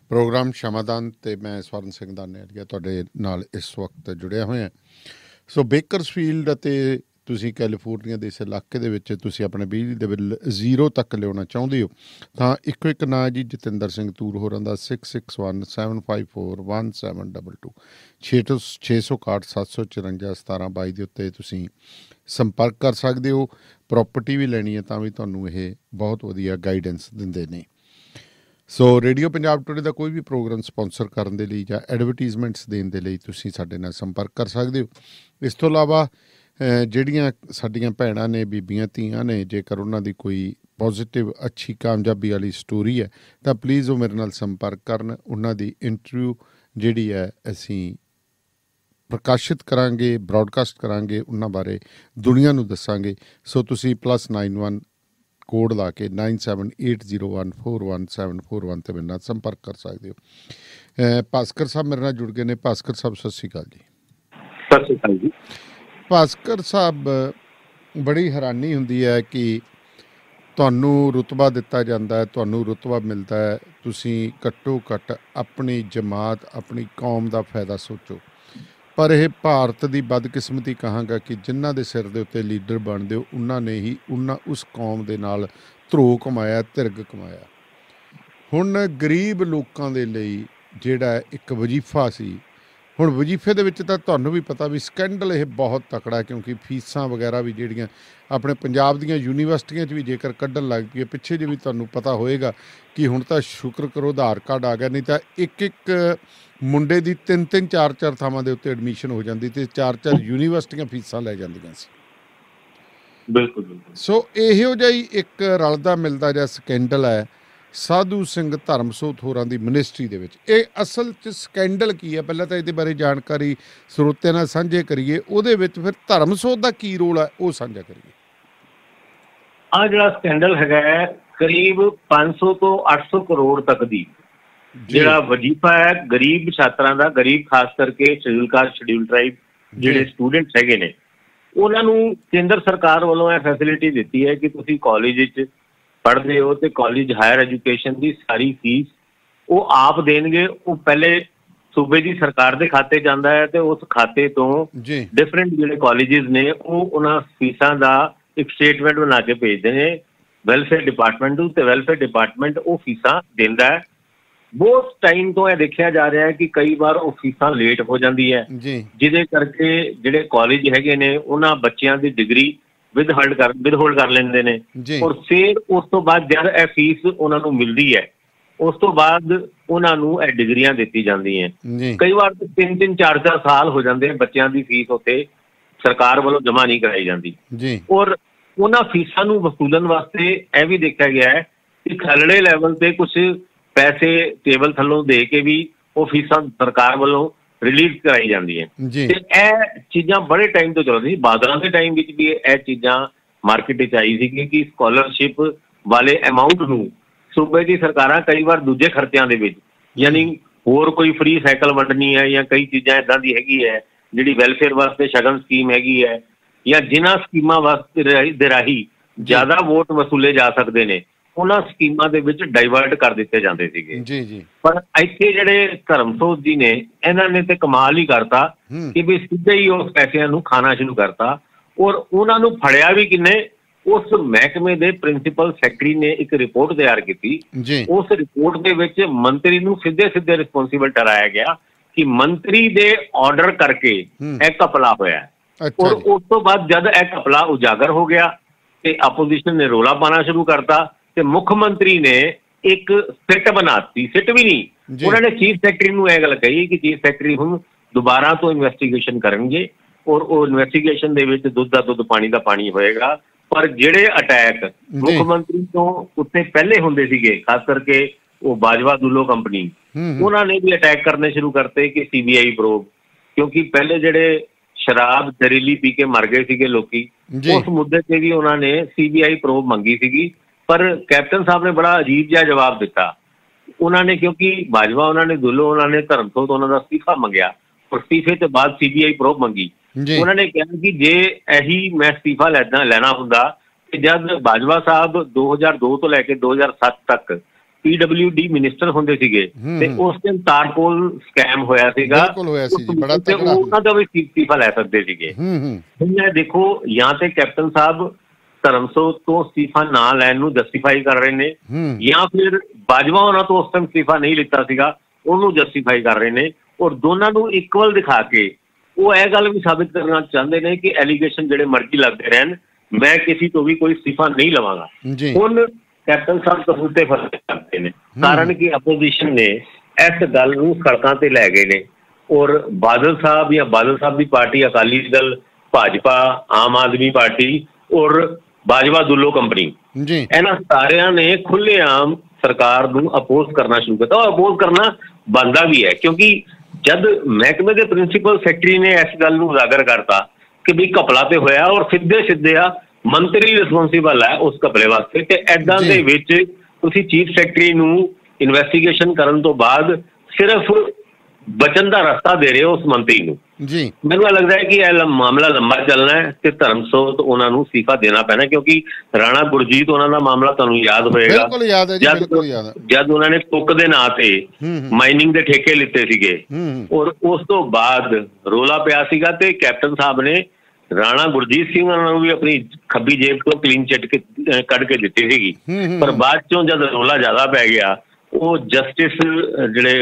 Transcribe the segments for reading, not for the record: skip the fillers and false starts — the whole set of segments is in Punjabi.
प्रोग्राम क्षमादान ते मैं स्वर्ण सिंह दानेलिया तुहाडे नाल इस वक्त जुड़िया होया। सो बेकरसफील्ड ਅਤੇ ਤੁਸੀਂ ਕੈਲੀਫੋਰਨੀਆ ਦੇ ਇਸ ਇਲਾਕੇ ਦੇ ਵਿੱਚ ਤੁਸੀਂ ਆਪਣੇ ਬਿਜਲੀ ਦੇ ਬਿੱਲ 0 ਤੱਕ ਲਿਆਉਣਾ ਚਾਹੁੰਦੇ ਹੋ ਤਾਂ ਇੱਕੋ ਇੱਕ ਨਾਂ ਜੀ ਜਤਿੰਦਰ ਸਿੰਘ ਤੂਰ ਹੋਰਾਂ ਦਾ 6617541722 661 754 1722 ਦੇ ਉੱਤੇ ਤੁਸੀਂ ਸੰਪਰਕ ਕਰ ਸਕਦੇ ਹੋ। ਪ੍ਰੋਪਰਟੀ ਵੀ ਲੈਣੀ ਹੈ ਤਾਂ ਵੀ ਤੁਹਾਨੂੰ ਇਹ ਬਹੁਤ ਵਧੀਆ ਗਾਈਡੈਂਸ ਦਿੰਦੇ ਨੇ। ਸੋ ਰੇਡੀਓ ਪੰਜਾਬ ਟੂਡੇ ਦਾ ਕੋਈ ਵੀ ਪ੍ਰੋਗਰਾਮ ਸਪੋਂਸਰ ਕਰਨ ਦੇ ਲਈ ਜਾਂ ਐਡਵਰਟੀਜ਼ਮੈਂਟਸ ਦੇਣ ਦੇ ਲਈ ਤੁਸੀਂ ਸਾਡੇ ਨਾਲ ਸੰਪਰਕ ਕਰ ਸਕਦੇ ਹੋ। ਇਸ ਤੋਂ ਇਲਾਵਾ ਜਿਹੜੀਆਂ ਸਾਡੀਆਂ ਭੈਣਾਂ ਨੇ ਬੀਬੀਆਂ ਧੀਆਂ ਨੇ ਜੇਕਰ ਉਹਨਾਂ ਦੀ ਕੋਈ ਪੋਜ਼ੀਟਿਵ ਅੱਛੀ ਕਾਮਯਾਬੀ ਵਾਲੀ ਸਟੋਰੀ ਹੈ ਤਾਂ ਪਲੀਜ਼ ਉਹ ਮੇਰੇ ਨਾਲ ਸੰਪਰਕ ਕਰਨ। ਉਹਨਾਂ ਦੀ ਇੰਟਰਵਿਊ ਜਿਹੜੀ ਹੈ ਅਸੀਂ ਪ੍ਰਕਾਸ਼ਿਤ ਕਰਾਂਗੇ, ਬਰੋਡਕਾਸਟ ਕਰਾਂਗੇ, ਉਹਨਾਂ ਬਾਰੇ ਦੁਨੀਆ ਨੂੰ ਦੱਸਾਂਗੇ। ਸੋ ਤੁਸੀਂ +91 ਕੋਡ ਲਾ ਕੇ 9780141741 ਤੇ ਮੇਰੇ ਨਾਲ ਸੰਪਰਕ ਕਰ ਸਕਦੇ ਹੋ। ਭਾਸਕਰ ਸਾਹਿਬ ਮੇਰੇ ਨਾਲ ਜੁੜ ਗਏ ਨੇ। ਭਾਸਕਰ ਸਾਹਿਬ ਸਤਿ ਸ਼੍ਰੀ ਅਕਾਲ ਜੀ। ਸਤਿ ਸ਼੍ਰੀ ਅਕਾਲ ਜੀ। ਭਾਸਕਰ ਸਾਹਿਬ ਬੜੀ ਹੈਰਾਨੀ ਹੁੰਦੀ ਹੈ ਕਿ ਤੁਹਾਨੂੰ ਰੁਤਬਾ ਦਿੱਤਾ ਜਾਂਦਾ ਹੈ, ਤੁਹਾਨੂੰ ਰੁਤਬਾ ਮਿਲਦਾ ਹੈ, ਤੁਸੀਂ ਘੱਟੋ ਘੱਟ ਆਪਣੀ ਜਮਾਤ ਆਪਣੀ ਕੌਮ ਦਾ ਫਾਇਦਾ ਸੋਚੋ। ਪਰ ਇਹ ਭਾਰਤ ਦੀ ਬਦਕਿਸਮਤੀ ਕਹਾਂਗਾ ਕਿ ਜਿਨ੍ਹਾਂ ਦੇ ਸਿਰ ਦੇ ਉੱਤੇ ਲੀਡਰ ਬਣਦੇ ਹੋ ਉਹਨਾਂ ਨੇ ਹੀ ਉਸ ਕੌਮ ਦੇ ਨਾਲ ਧਰੋਹ ਕਮਾਇਆ, ਧਿਰਗ ਕਮਾਇਆ। ਹੁਣ ਗਰੀਬ ਲੋਕਾਂ ਦੇ ਲਈ ਜਿਹੜਾ ਇੱਕ ਵਜ਼ੀਫਾ ਸੀ, ਹੁਣ ਵਜ਼ੀਫੇ ਦੇ ਵਿੱਚ ਤਾਂ ਤੁਹਾਨੂੰ ਵੀ ਪਤਾ ਵੀ ਸਕੈਂਡਲ ਇਹ ਬਹੁਤ ਤਕੜਾ, ਕਿਉਂਕਿ ਫੀਸਾਂ ਵਗੈਰਾ ਵੀ ਜਿਹੜੀਆਂ ਆਪਣੇ ਪੰਜਾਬ ਦੀਆਂ ਯੂਨੀਵਰਸਿਟੀਆਂ 'ਚ ਵੀ ਜੇਕਰ ਕੱਢਣ ਲੱਗ ਪਈ, ਪਿੱਛੇ ਜੇ ਵੀ ਤੁਹਾਨੂੰ ਪਤਾ ਹੋਏਗਾ ਕਿ ਹੁਣ ਤਾਂ ਸ਼ੁਕਰ ਕਰੋ ਆਧਾਰ ਕਾਰਡ ਆ ਗਿਆ, ਨਹੀਂ ਤਾਂ ਇੱਕ ਮੁੰਡੇ ਦੀ 3-3 4-4 ਥਾਵਾਂ ਦੇ ਉੱਤੇ ਐਡਮਿਸ਼ਨ ਹੋ ਜਾਂਦੀ ਤੇ 4-4 ਯੂਨੀਵਰਸਿਟੀਆਂ ਫੀਸਾਂ ਲੈ ਜਾਂਦੀਆਂ ਸੀ। ਬਿਲਕੁਲ। ਸੋ ਇਹੋ ਜਿਹਾ ਹੀ ਇੱਕ ਰਲਦਾ ਮਿਲਦਾ ਜਿਹਾ ਸਕੈਂਡਲ ਹੈ ਸਾਧੂ ਸਿੰਘ ਧਰਮਸੋਤ ਹੋਰਾਂ ਦੀ ਮਿਨਿਸਟਰੀ ਦੇ ਵਿੱਚ। ਇਹ ਅਸਲ 'ਚ ਸਕੈਂਡਲ ਕੀ ਹੈ, ਪਹਿਲਾਂ ਤਾਂ ਇਹਦੇ ਬਾਰੇ ਜਾਣਕਾਰੀ ਸਰੋਤਿਆਂ ਨਾਲ ਸਾਂਝੇ ਕਰੀਏ, ਉਹਦੇ ਵਿੱਚ ਫਿਰ ਧਰਮਸੋਤ ਦਾ ਕੀ ਰੋਲ ਹੈ ਉਹ ਸਾਂਝਾ ਕਰੀਏ। ਆਹ ਜਿਹੜਾ ਸਕੈਂਡਲ ਹੈਗਾ ਹੈ ਕਰੀਬ 500 ਤੋਂ 800 ਕਰੋੜ ਤੱਕ ਦੀ ਜਿਹੜਾ ਵਜ਼ੀਫਾ ਹੈ ਗਰੀਬ ਛਾਤਰਾਂ ਦਾ, ਗਰੀਬ ਖਾਸ ਕਰਕੇ ਸ਼ਡਿਊਲ ਕਾਸਟ ਸ਼ਡਿਊਲ ਟਰਾਈਬ ਜਿਹੜੇ ਸਟੂਡੈਂਟਸ ਹੈਗੇ ਨੇ, ਉਹਨਾਂ ਨੂੰ ਕੇਂਦਰ ਸਰਕਾਰ ਵੱਲੋਂ ਇਹ ਫੈਸਿਲਿਟੀ ਦਿੱਤੀ ਹੈ ਕਿ ਤੁਸੀਂ ਕਾਲਜ ਵਿੱਚ ਪੜ੍ਹਦੇ ਹੋ ਤੇ ਕਾਲਜ ਹਾਇਰ ਐਜੂਕੇਸ਼ਨ ਦੀ ਸਾਰੀ ਫੀਸ ਉਹ ਆਪ ਦੇਣਗੇ। ਉਹ ਪਹਿਲੇ ਸੂਬੇ ਦੀ ਸਰਕਾਰ ਦੇ ਖਾਤੇ ਜਾਂਦਾ ਹੈ ਤੇ ਉਸ ਖਾਤੇ ਤੋਂ ਡਿਫਰੈਂਟ ਜਿਹੜੇ ਕਾਲਜਿਸ ਨੇ ਉਹ ਉਹਨਾਂ ਫੀਸਾਂ ਦਾ ਇੱਕ ਸਟੇਟਮੈਂਟ ਬਣਾ ਕੇ ਭੇਜਦੇ ਨੇ ਵੈਲਫੇਅਰ ਡਿਪਾਰਟਮੈਂਟ ਨੂੰ, ਤੇ ਵੈਲਫੇਅਰ ਡਿਪਾਰਟਮੈਂਟ ਉਹ ਫੀਸਾਂ ਦਿੰਦਾ ਹੈ। ਬਹੁਤ ਟਾਈਮ ਤੋਂ ਇਹ ਦੇਖਿਆ ਜਾ ਰਿਹਾ ਹੈ ਕਿ ਕਈ ਵਾਰ ਉਹ ਫੀਸਾਂ ਲੇਟ ਹੋ ਜਾਂਦੀ ਹੈ, ਜਿਹਦੇ ਕਰਕੇ ਜਿਹੜੇ ਕਾਲਜ ਹੈਗੇ ਨੇ ਉਹਨਾਂ ਬੱਚਿਆਂ ਦੀ ਡਿਗਰੀ ਵਿਦਹੋਲਡ ਕਰ ਲੈਂਦੇ ਨੇ। ਔਰ ਫਿਰ ਉਸ ਤੋਂ ਬਾਅਦ ਜਦ ਇਹ ਫੀਸ ਉਹਨਾਂ ਨੂੰ ਮਿਲਦੀ ਹੈ ਉਸ ਤੋਂ ਬਾਅਦ ਉਹਨਾਂ ਨੂੰ ਇਹ ਡਿਗਰੀਆਂ ਦਿੱਤੀ ਜਾਂਦੀਆਂ। ਕਈ ਵਾਰ 3-3 4-4 ਸਾਲ ਹੋ ਜਾਂਦੇ ਬੱਚਿਆਂ ਦੀ ਫੀਸ ਉੱਥੇ ਸਰਕਾਰ ਵੱਲੋਂ ਜਮ੍ਹਾਂ ਨਹੀਂ ਕਰਾਈ ਜਾਂਦੀ। ਔਰ ਉਹਨਾਂ ਫੀਸਾਂ ਨੂੰ ਵਸੂਲਣ ਵਾਸਤੇ ਇਹ ਵੀ ਦੇਖਿਆ ਗਿਆ ਹੈ ਕਿ ਥੱਲੜੇ ਲੈਵਲ ਤੇ ਕੁਛ ਪੈਸੇ ਟੇਬਲ ਥੱਲੋਂ ਦੇ ਕੇ ਵੀ ਉਹ ਫੀਸਾਂ ਸਰਕਾਰ ਵੱਲੋਂ ਰਿਲੀਜ਼ ਕਰਾਈ ਜਾਂਦੀਆਂ। ਤੇ ਇਹ ਚੀਜ਼ਾਂ ਬੜੇ ਟਾਈਮ ਤੋਂ ਚੱਲ ਰਹੀ। ਬਾਦਲਾਂ ਦੇ ਟਾਈਮ ਵਿੱਚ ਵੀ ਇਹ ਚੀਜ਼ਾਂ ਮਾਰਕੀਟ ਵਿੱਚ ਆਈ ਸੀ ਕਿ ਸਕਾਲਰਸ਼ਿਪ ਵਾਲੇ ਅਮਾਊਂਟ ਨੂੰ ਸੂਬੇ ਦੀ ਸਰਕਾਰਾਂ ਕਈ ਵਾਰ ਦੂਜੇ ਖਰਚਿਆਂ ਦੇ ਵਿੱਚ, ਯਾਨੀ ਹੋਰ ਕੋਈ ਫ੍ਰੀ ਸਾਈਕਲ ਵੰਡਣੀ ਹੈ ਜਾਂ ਕਈ ਚੀਜ਼ਾਂ ਇੱਦਾਂ ਦੀ ਹੈਗੀ ਹੈ ਜਿਹੜੀ ਵੈਲਫੇਅਰ ਵਾਸਤੇ ਸ਼ਗਨ ਸਕੀਮ ਹੈਗੀ ਹੈ, ਜਾਂ ਜਿਨ੍ਹਾਂ ਸਕੀਮਾਂ ਵਾਸਤੇ ਦੇ ਰਾਹੀਂ ਜ਼ਿਆਦਾ ਵੋਟ ਵਸੂਲੇ ਜਾ ਸਕਦੇ ਨੇ ਉਹਨਾਂ ਸਕੀਮਾਂ ਦੇ ਵਿੱਚ ਡਾਈਵਰਟ ਕਰ ਦਿੱਤੇ ਜਾਂਦੇ ਸੀਗੇ। ਪਰ ਇੱਥੇ ਜਿਹੜੇ ਧਰਮਸੋਤ ਜੀ ਨੇ ਇਹਨਾਂ ਨੇ ਤੇ ਕਮਾਲ ਹੀ ਕਰਤਾ ਕਿ ਵੀ ਸਿੱਧੇ ਹੀ ਉਸ ਪੈਸਿਆਂ ਨੂੰ ਖਾਣਾ ਸ਼ੁਰੂ ਕਰਤਾ। ਔਰ ਉਹਨਾਂ ਨੂੰ ਫੜਿਆ ਵੀ ਕਿੰਨੇ, ਉਸ ਮਹਿਕਮੇ ਦੇ ਪ੍ਰਿੰਸੀਪਲ ਸੈਕਟਰੀ ਨੇ ਇੱਕ ਰਿਪੋਰਟ ਤਿਆਰ ਕੀਤੀ। ਉਸ ਰਿਪੋਰਟ ਦੇ ਵਿੱਚ ਮੰਤਰੀ ਨੂੰ ਸਿੱਧੇ ਰਿਸਪੋਂਸੀਬਲ ਠਹਿਰਾਇਆ ਗਿਆ ਕਿ ਮੰਤਰੀ ਦੇ ਆਰਡਰ ਕਰਕੇ ਇਹ ਘਪਲਾ ਹੋਇਆ। ਔਰ ਉਸ ਤੋਂ ਬਾਅਦ ਜਦ ਇਹ ਘਪਲਾ ਉਜਾਗਰ ਹੋ ਗਿਆ ਤੇ ਆਪੋਜੀਸ਼ਨ ਨੇ ਰੌਲਾ ਪਾਉਣਾ ਸ਼ੁਰੂ ਕਰਤਾ ਤੇ ਮੁੱਖ ਮੰਤਰੀ ਨੇ ਇੱਕ ਸਿੱਟ ਬਣਾਤੀ। ਸਿੱਟ ਵੀ ਨਹੀਂ, ਉਹਨਾਂ ਨੇ ਚੀਫ ਸੈਕਟਰੀ ਨੂੰ ਇਹ ਗੱਲ ਕਹੀ ਕਿ ਚੀਫ ਸੈਕਟਰੀ ਹੁਣ ਦੁਬਾਰਾ ਤੋਂ ਇਨਵੈਸਟੀਗੇਸ਼ਨ ਕਰਨਗੇ ਔਰ ਉਹ ਇਨਵੈਸਟੀਗੇਸ਼ਨ ਦੇ ਵਿੱਚ ਦੁੱਧ ਦਾ ਦੁੱਧ ਪਾਣੀ ਦਾ ਪਾਣੀ ਹੋਏਗਾ। ਪਰ ਜਿਹੜੇ ਅਟੈਕ ਮੁੱਖ ਮੰਤਰੀ ਤੋਂ ਉੱਤੇ ਪਹਿਲੇ ਹੁੰਦੇ ਸੀਗੇ, ਖਾਸ ਕਰਕੇ ਉਹ ਬਾਜਵਾ ਦੁੱਲੋ ਕੰਪਨੀ, ਉਹਨਾਂ ਨੇ ਵੀ ਅਟੈਕ ਕਰਨੇ ਸ਼ੁਰੂ ਕਰਤੇ ਕਿ CBI ਪ੍ਰੋਬ, ਕਿਉਂਕਿ ਪਹਿਲੇ ਜਿਹੜੇ ਸ਼ਰਾਬ ਜ਼ਹਿਰੀਲੀ ਪੀ ਕੇ ਮਰ ਗਏ ਸੀਗੇ ਲੋਕੀ, ਉਸ ਮੁੱਦੇ ਤੇ ਵੀ ਉਹਨਾਂ ਨੇ CBI ਪ੍ਰੋਬ ਮੰਗੀ ਸੀਗੀ। ਪਰ ਕੈਪਟਨ ਸਾਹਿਬ ਨੇ ਬੜਾ ਅਜੀਬ ਜਿਹਾ ਜਵਾਬ ਦਿੱਤਾ। ਉਹਨਾਂ ਨੇ, ਕਿਉਂਕਿ ਬਾਜਵਾ ਉਹਨਾਂ ਨੇ ਦੁੱਲੋ ਉਹਨਾਂ ਨੇ ਧਰਮਸੋਤ ਉਹਨਾਂ ਦਾ ਅਸਤੀਫਾ ਮੰਗਿਆ ਔਰ ਅਸਤੀਫੇ ਤੋਂ ਬਾਅਦ CBI ਪ੍ਰੋਬ ਮੰਗੀ। ਉਹਨਾਂ ਨੇ ਕਿਹਾ ਕਿ ਜੇ ਇਹੀ ਮੈਂ ਅਸਤੀਫਾ ਲੈਣਾ ਹੁੰਦਾ ਤੇ ਜਦ ਬਾਜਵਾ ਸਾਹਿਬ 2002 ਤੋਂ ਲੈ ਕੇ 2007 ਤੱਕ PWD ਮਿਨਿਸਟਰ ਹੁੰਦੇ ਸੀਗੇ ਤੇ ਉਸ ਦਿਨ ਤਾਰਕੋਲ ਸਕੈਮ ਹੋਇਆ ਸੀਗਾ, ਬਿਲਕੁਲ ਹੋਇਆ ਸੀ ਜੀ, ਬੜਾ ਤਗੜਾ। ਉਹਨਾਂ ਦਾ ਵੀ ਅਸਤੀਫਾ ਲੈ ਸਕਦੇ ਸੀਗੇ। ਹੁਣ ਇਹ ਦੇਖੋ, ਜਾਂ ਤੇ ਕੈਪਟਨ ਸਾਹਿਬ ਧਰਮਸੋਤ ਤੋਂ ਅਸਤੀਫਾ ਨਾ ਲੈਣ ਨੂੰ ਜਸਟੀਫਾਈ ਕਰ ਰਹੇ ਨੇ, ਜਾਂ ਫਿਰ ਬਾਜਵਾ ਉਹਨਾਂ ਤੋਂ ਉਸ ਟਾਈਮ ਅਸਤੀਫਾ ਨਹੀਂ ਲਿੱਤਾ ਸੀਗਾ ਉਹਨੂੰ ਜਸਟੀਫਾਈ ਕਰ ਰਹੇ ਨੇ। ਔਰ ਦੋਨਾਂ ਨੂੰ ਇਕੁਅਲ ਦਿਖਾ ਕੇ ਉਹ ਇਹ ਗੱਲ ਵੀ ਸਾਬਿਤ ਕਰਨਾ ਚਾਹੁੰਦੇ ਨੇ ਕਿ ਐਲੀਗੇਸ਼ਨ ਜਿਹੜੇ ਮਰਜ਼ੀ ਲੱਗਦੇ ਰਹਿਣ, ਮੈਂ ਕਿਸੇ ਤੋਂ ਵੀ ਕੋਈ ਅਸਤੀਫਾ ਨਹੀਂ ਲਵਾਂਗਾ। ਹੁਣ ਕੈਪਟਨ ਸਾਹਿਬ ਕਬੂਤੇ ਫਰਕ ਕਰਦੇ ਨੇ, ਕਾਰਨ ਕਿ ਆਪੋਜੀਸ਼ਨ ਨੇ ਇਸ ਗੱਲ ਨੂੰ ਸੜਕਾਂ ਤੇ ਲੈ ਗਏ ਨੇ। ਔਰ ਬਾਦਲ ਸਾਹਿਬ ਜਾਂ ਬਾਦਲ ਸਾਹਿਬ ਦੀ ਪਾਰਟੀ ਅਕਾਲੀ ਦਲ, ਭਾਜਪਾ, ਆਮ ਆਦਮੀ ਪਾਰਟੀ ਔਰ ਬਾਜਵਾ ਦੁੱਲੋ ਕੰਪਨੀ, ਇਹਨਾਂ ਸਾਰਿਆਂ ਨੇ ਖੁੱਲ੍ਹੇਆਮ ਸਰਕਾਰ ਨੂੰ ਅਪੋਜ਼ ਕਰਨਾ ਸ਼ੁਰੂ ਕੀਤਾ। ਉਹ ਅਪੋਜ਼ ਕਰਨਾ ਬਣਦਾ ਵੀ ਹੈ, ਕਿਉਂਕਿ ਜਦ ਮਹਿਕਮੇ ਦੇ ਪ੍ਰਿੰਸੀਪਲ ਸੈਕਟਰੀ ਨੇ ਇਸ ਗੱਲ ਨੂੰ ਉਜਾਗਰ ਕਰਤਾ ਕਿ ਵੀ ਘਪਲਾ ਤੇ ਹੋਇਆ ਔਰ ਸਿੱਧੇ ਆ ਮੰਤਰੀ ਰਿਸਪੌਂਸੀਬਲ ਹੈ ਉਸ ਘਪਲੇ ਵਾਸਤੇ, ਤੇ ਏਦਾਂ ਦੇ ਵਿੱਚ ਤੁਸੀਂ ਚੀਫ ਸੈਕਟਰੀ ਨੂੰ ਇਨਵੈਸਟੀਗੇਸ਼ਨ ਕਰਨ ਤੋਂ ਬਾਅਦ ਸਿਰਫ ਬਚਣ ਦਾ ਰਸਤਾ ਦੇ ਰਹੇ ਹੋ ਉਸ ਮੰਤਰੀ ਨੂੰ। ਮੈਨੂੰ ਲੱਗਦਾ ਹੈ ਕਿ ਇਹ ਮਾਮਲਾ ਲੰਬਾ ਚੱਲਣਾ ਹੈ ਤੇ ਧਰਮਸੋਤ ਉਹਨਾਂ ਨੂੰ ਅਸਤੀਫਾ ਦੇਣਾ ਪੈਣਾ, ਕਿਉਂਕਿ ਰਾਣਾ ਗੁਰਜੀਤ ਉਹਨਾਂ ਦਾ ਮਾਮਲਾ ਤੁਹਾਨੂੰ ਯਾਦ ਹੋਏਗਾ, ਜਦ ਉਹਨਾਂ ਨੇ ਕੁੱਕ ਦੇ ਨਾਂ ਤੇ ਮਾਈਨਿੰਗ ਦੇ ਠੇਕੇ ਲਿੱਤੇ ਸੀਗੇ ਔਰ ਉਸ ਤੋਂ ਬਾਅਦ ਰੋਲਾ ਪਿਆ ਸੀਗਾ ਤੇ ਕੈਪਟਨ ਸਾਹਿਬ ਨੇ ਰਾਣਾ ਗੁਰਜੀਤ ਸਿੰਘ ਉਹਨਾਂ ਨੂੰ ਵੀ ਆਪਣੀ ਖੱਬੀ ਜੇਬ ਤੋਂ ਕਲੀਨ ਚਿੱਟ ਕੱਢ ਕੇ ਦਿੱਤੀ ਸੀਗੀ। ਪਰ ਬਾਅਦ ਚੋਂ ਜਦ ਰੋਲਾ ਜ਼ਿਆਦਾ ਪੈ ਗਿਆ, ਉਹ ਜਸਟਿਸ ਜਿਹੜੇ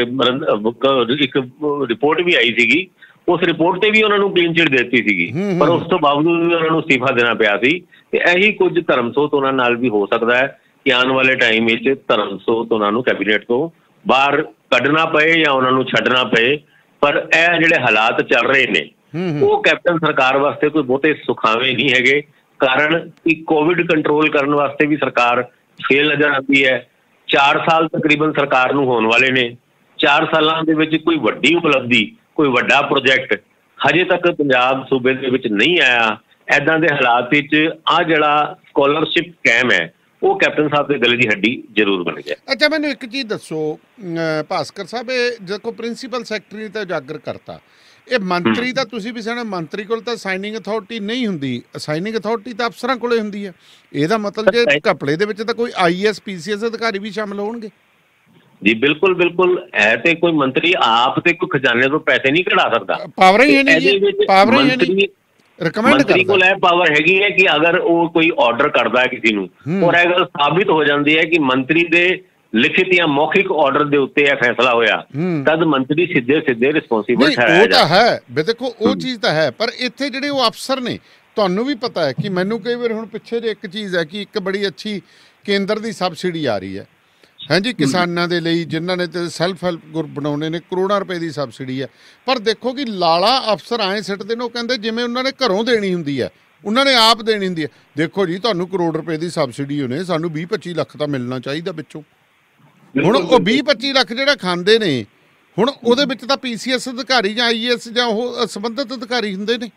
ਇੱਕ ਰਿਪੋਰਟ ਵੀ ਆਈ ਸੀਗੀ, ਉਸ ਰਿਪੋਰਟ ਤੇ ਵੀ ਉਹਨਾਂ ਨੂੰ ਕਲੀਨ ਚਿੱਟ ਦਿੱਤੀ ਸੀਗੀ, ਪਰ ਉਸ ਤੋਂ ਬਾਵਜੂਦ ਵੀ ਉਹਨਾਂ ਨੂੰ ਅਸਤੀਫਾ ਦੇਣਾ ਪਿਆ ਸੀ। ਤੇ ਇਹੀ ਕੁਝ ਧਰਮਸੋਤ ਉਹਨਾਂ ਨਾਲ ਵੀ ਹੋ ਸਕਦਾ ਹੈ ਕਿ ਆਉਣ ਵਾਲੇ ਟਾਈਮ ਵਿੱਚ ਧਰਮਸੋਤ ਉਹਨਾਂ ਨੂੰ ਕੈਬਨਿਟ ਤੋਂ ਬਾਹਰ ਕੱਢਣਾ ਪਏ ਜਾਂ ਉਹਨਾਂ ਨੂੰ ਛੱਡਣਾ ਪਏ। ਪਰ ਇਹ ਜਿਹੜੇ ਹਾਲਾਤ ਚੱਲ ਰਹੇ ਨੇ ਉਹ ਕੈਪਟਨ ਸਰਕਾਰ ਵਾਸਤੇ ਕੋਈ ਬਹੁਤੇ ਸੁਖਾਵੇਂ ਨਹੀਂ ਹੈਗੇ, ਕਾਰਨ ਕਿ ਕੋਵਿਡ ਕੰਟਰੋਲ ਕਰਨ ਵਾਸਤੇ ਵੀ ਸਰਕਾਰ ਫੇਲ ਨਜ਼ਰ ਆਉਂਦੀ ਹੈ। 4 ਸਾਲ ਤਕਰੀਬਨ ਸਰਕਾਰ ਨੂੰ ਹੋਣ ਵਾਲੇ ਨੇ, 4 ਸਾਲਾਂ ਦੇ ਵਿੱਚ ਕੋਈ ਵੱਡੀ ਉਪਲਬਧੀ, ਕੋਈ ਵੱਡਾ ਪ੍ਰੋਜੈਕਟ ਹਜੇ ਤੱਕ ਪੰਜਾਬ ਸੂਬੇ ਦੇ ਵਿੱਚ ਨਹੀਂ ਆਇਆ। ਇੱਦਾਂ ਦੇ ਹਾਲਾਤ ਵਿੱਚ ਆਹ ਜਿਹੜਾ ਸਕਾਲਰਸ਼ਿਪ ਸਕੈਮ ਹੈ ਉਹ ਕੈਪਟਨ ਸਾਹਿਬ ਦੇ ਗਲੇ ਦੀ ਹੱਡੀ ਜ਼ਰੂਰ ਬਣ ਗਿਆ। ਅੱਛਾ, ਮੈਨੂੰ ਇੱਕ ਚੀਜ਼ ਦੱਸੋ ਭਾਸਕਰ ਸਾਹਿਬ, ਇਹ ਜਦੋਂ ਪ੍ਰਿੰਸੀਪਲ ਸੈਕਟਰੀ ਤਾਂ ਉਜਾਗਰ ਕਰਤਾ, ਇਹ ਮੰਤਰੀ ਦਾ ਤੁਸੀਂ ਵੀ ਸੁਣਿਆ ਮੰਤਰੀ ਕੋਲ ਤਾਂ ਸਾਈਨਿੰਗ ਅਥਾਰਟੀ ਨਹੀਂ ਹੁੰਦੀ, ਸਾਈਨਿੰਗ ਅਥਾਰਟੀ ਤਾਂ ਅਫਸਰਾਂ ਕੋਲੇ ਹੁੰਦੀ ਹੈ। ਇਹਦਾ ਮਤਲਬ ਜੇ ਘਪਲੇ ਦੇ ਵਿੱਚ ਤਾਂ ਕੋਈ IAS PCS ਅਧਿਕਾਰੀ ਵੀ ਸ਼ਾਮਲ ਹੋਣਗੇ? ਜੀ ਬਿਲਕੁਲ ਬਿਲਕੁਲ, ਇਹ ਤੇ ਕੋਈ ਮੰਤਰੀ ਆਪ ਤੇ ਕੋਈ ਖਜ਼ਾਨੇ ਤੋਂ ਪੈਸੇ ਨਹੀਂ ਕਢਾ ਸਕਦਾ, ਪਾਵਰ ਹੀ ਨਹੀਂ ਜੀ, ਪਾਵਰ ਹੀ ਨਹੀਂ। ਮੰਤਰੀ ਕੋਲ ਇਹ ਪਾਵਰ ਹੈਗੀ ਹੈ ਕਿ ਅਗਰ ਉਹ ਕੋਈ ਆਰਡਰ ਕਰਦਾ ਹੈ ਕਿਸੇ ਨੂੰ ਔਰ ਇਹ ਗੱਲ ਸਾਬਿਤ ਹੋ ਜਾਂਦੀ ਹੈ ਕਿ ਮੰਤਰੀ ਦੇ ਲਿਖਿਤ ਜਾਂ ਮੌਖਿਕ ਆਰਡਰ ਦੇ ਉੱਤੇ ਇਹ ਫੈਸਲਾ ਹੋਇਆ, ਤਦ ਮੰਤਰੀ ਸਿੱਧੇ ਰਿਸਪੌਂਸੀਬਲ ਠਹਿਰਾਇਆ ਜਾਂਦਾ ਹੈ। ਦੇਖੋ ਉਹ ਚੀਜ਼ ਤਾਂ ਹੈ, ਪਰ ਇੱਥੇ ਜਿਹੜੇ ਉਹ ਅਫਸਰ ਨੇ, ਤੁਹਾਨੂੰ ਵੀ ਪਤਾ ਹੈ ਕਿ ਮੈਨੂੰ ਕਈ ਵਾਰ ਹੁਣ ਪਿੱਛੇ ਜੇ ਇੱਕ ਚੀਜ਼ ਹੈ ਕਿ ਇੱਕ ਬੜੀ ਅੱਛੀ ਕੇਂਦਰ ਦੀ ਸਬਸਿਡੀ ਆ ਰਹੀ ਹੈ ਹਾਂਜੀ ਕਿਸਾਨਾਂ ਦੇ ਲਈ, ਜਿਨ੍ਹਾਂ ਨੇ ਤੇ ਸੈਲਫ ਹੈਲਪ ਗਰੁੱਪ ਬਣਾਉਣੇ ਨੇ, ਕਰੋੜਾਂ ਰੁਪਏ ਦੀ ਸਬਸਿਡੀ ਹੈ। ਪਰ ਦੇਖੋ ਕਿ ਲਾਲਾ ਅਫਸਰ ਆਏ ਸਿੱਟਦੇ ਨੇ, ਉਹ ਕਹਿੰਦੇ ਜਿਵੇਂ ਉਹਨਾਂ ਨੇ ਘਰੋਂ ਦੇਣੀ ਹੁੰਦੀ ਹੈ, ਉਹਨਾਂ ਨੇ ਆਪ ਦੇਣੀ ਹੁੰਦੀ ਹੈ। ਦੇਖੋ ਜੀ, ਤੁਹਾਨੂੰ ਕਰੋੜ ਰੁਪਏ ਦੀ ਸਬਸਿਡੀ ਹੋਣੇ, ਸਾਨੂੰ 20-25 ਲੱਖ ਤਾਂ ਮਿਲਣਾ ਚਾਹੀਦਾ ਵਿੱਚੋਂ। ਹੁਣ ਉਹ 20-25 ਲੱਖ ਜਿਹੜਾ ਖਾਂਦੇ ਨੇ, ਹੁਣ ਉਹਦੇ ਵਿੱਚ ਤਾਂ PCS ਅਧਿਕਾਰੀ ਜਾਂ IAS ਜਾਂ ਉਹ ਸੰਬੰਧਿਤ ਅਧਿਕਾਰੀ ਹੁੰਦੇ ਨੇ।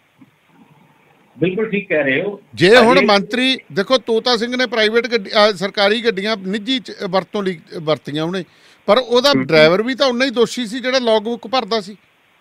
ਬਿਲਕੁਲ ਠੀਕ ਕਹਿ ਰਹੇ ਹੋ। ਜੇ ਹੁਣ ਮੰਤਰੀ ਦੇਖੋ, ਤੋਤਾ ਸਿੰਘ ਨੇ ਪ੍ਰਾਈਵੇਟ ਸਰਕਾਰੀ ਗੱਡੀਆਂ ਨਿੱਜੀ ਵਰਤੋਂ ਲਈ ਵਰਤੀਆਂ ਉਹਨੇ, ਪਰ ਉਹਦਾ ਡਰਾਈਵਰ ਵੀ ਤਾਂ ਉਨਾ ਹੀ ਦੋਸ਼ੀ ਸੀ ਜਿਹੜਾ ਲੌਗ ਬੁੱਕ ਭਰਦਾ ਸੀ।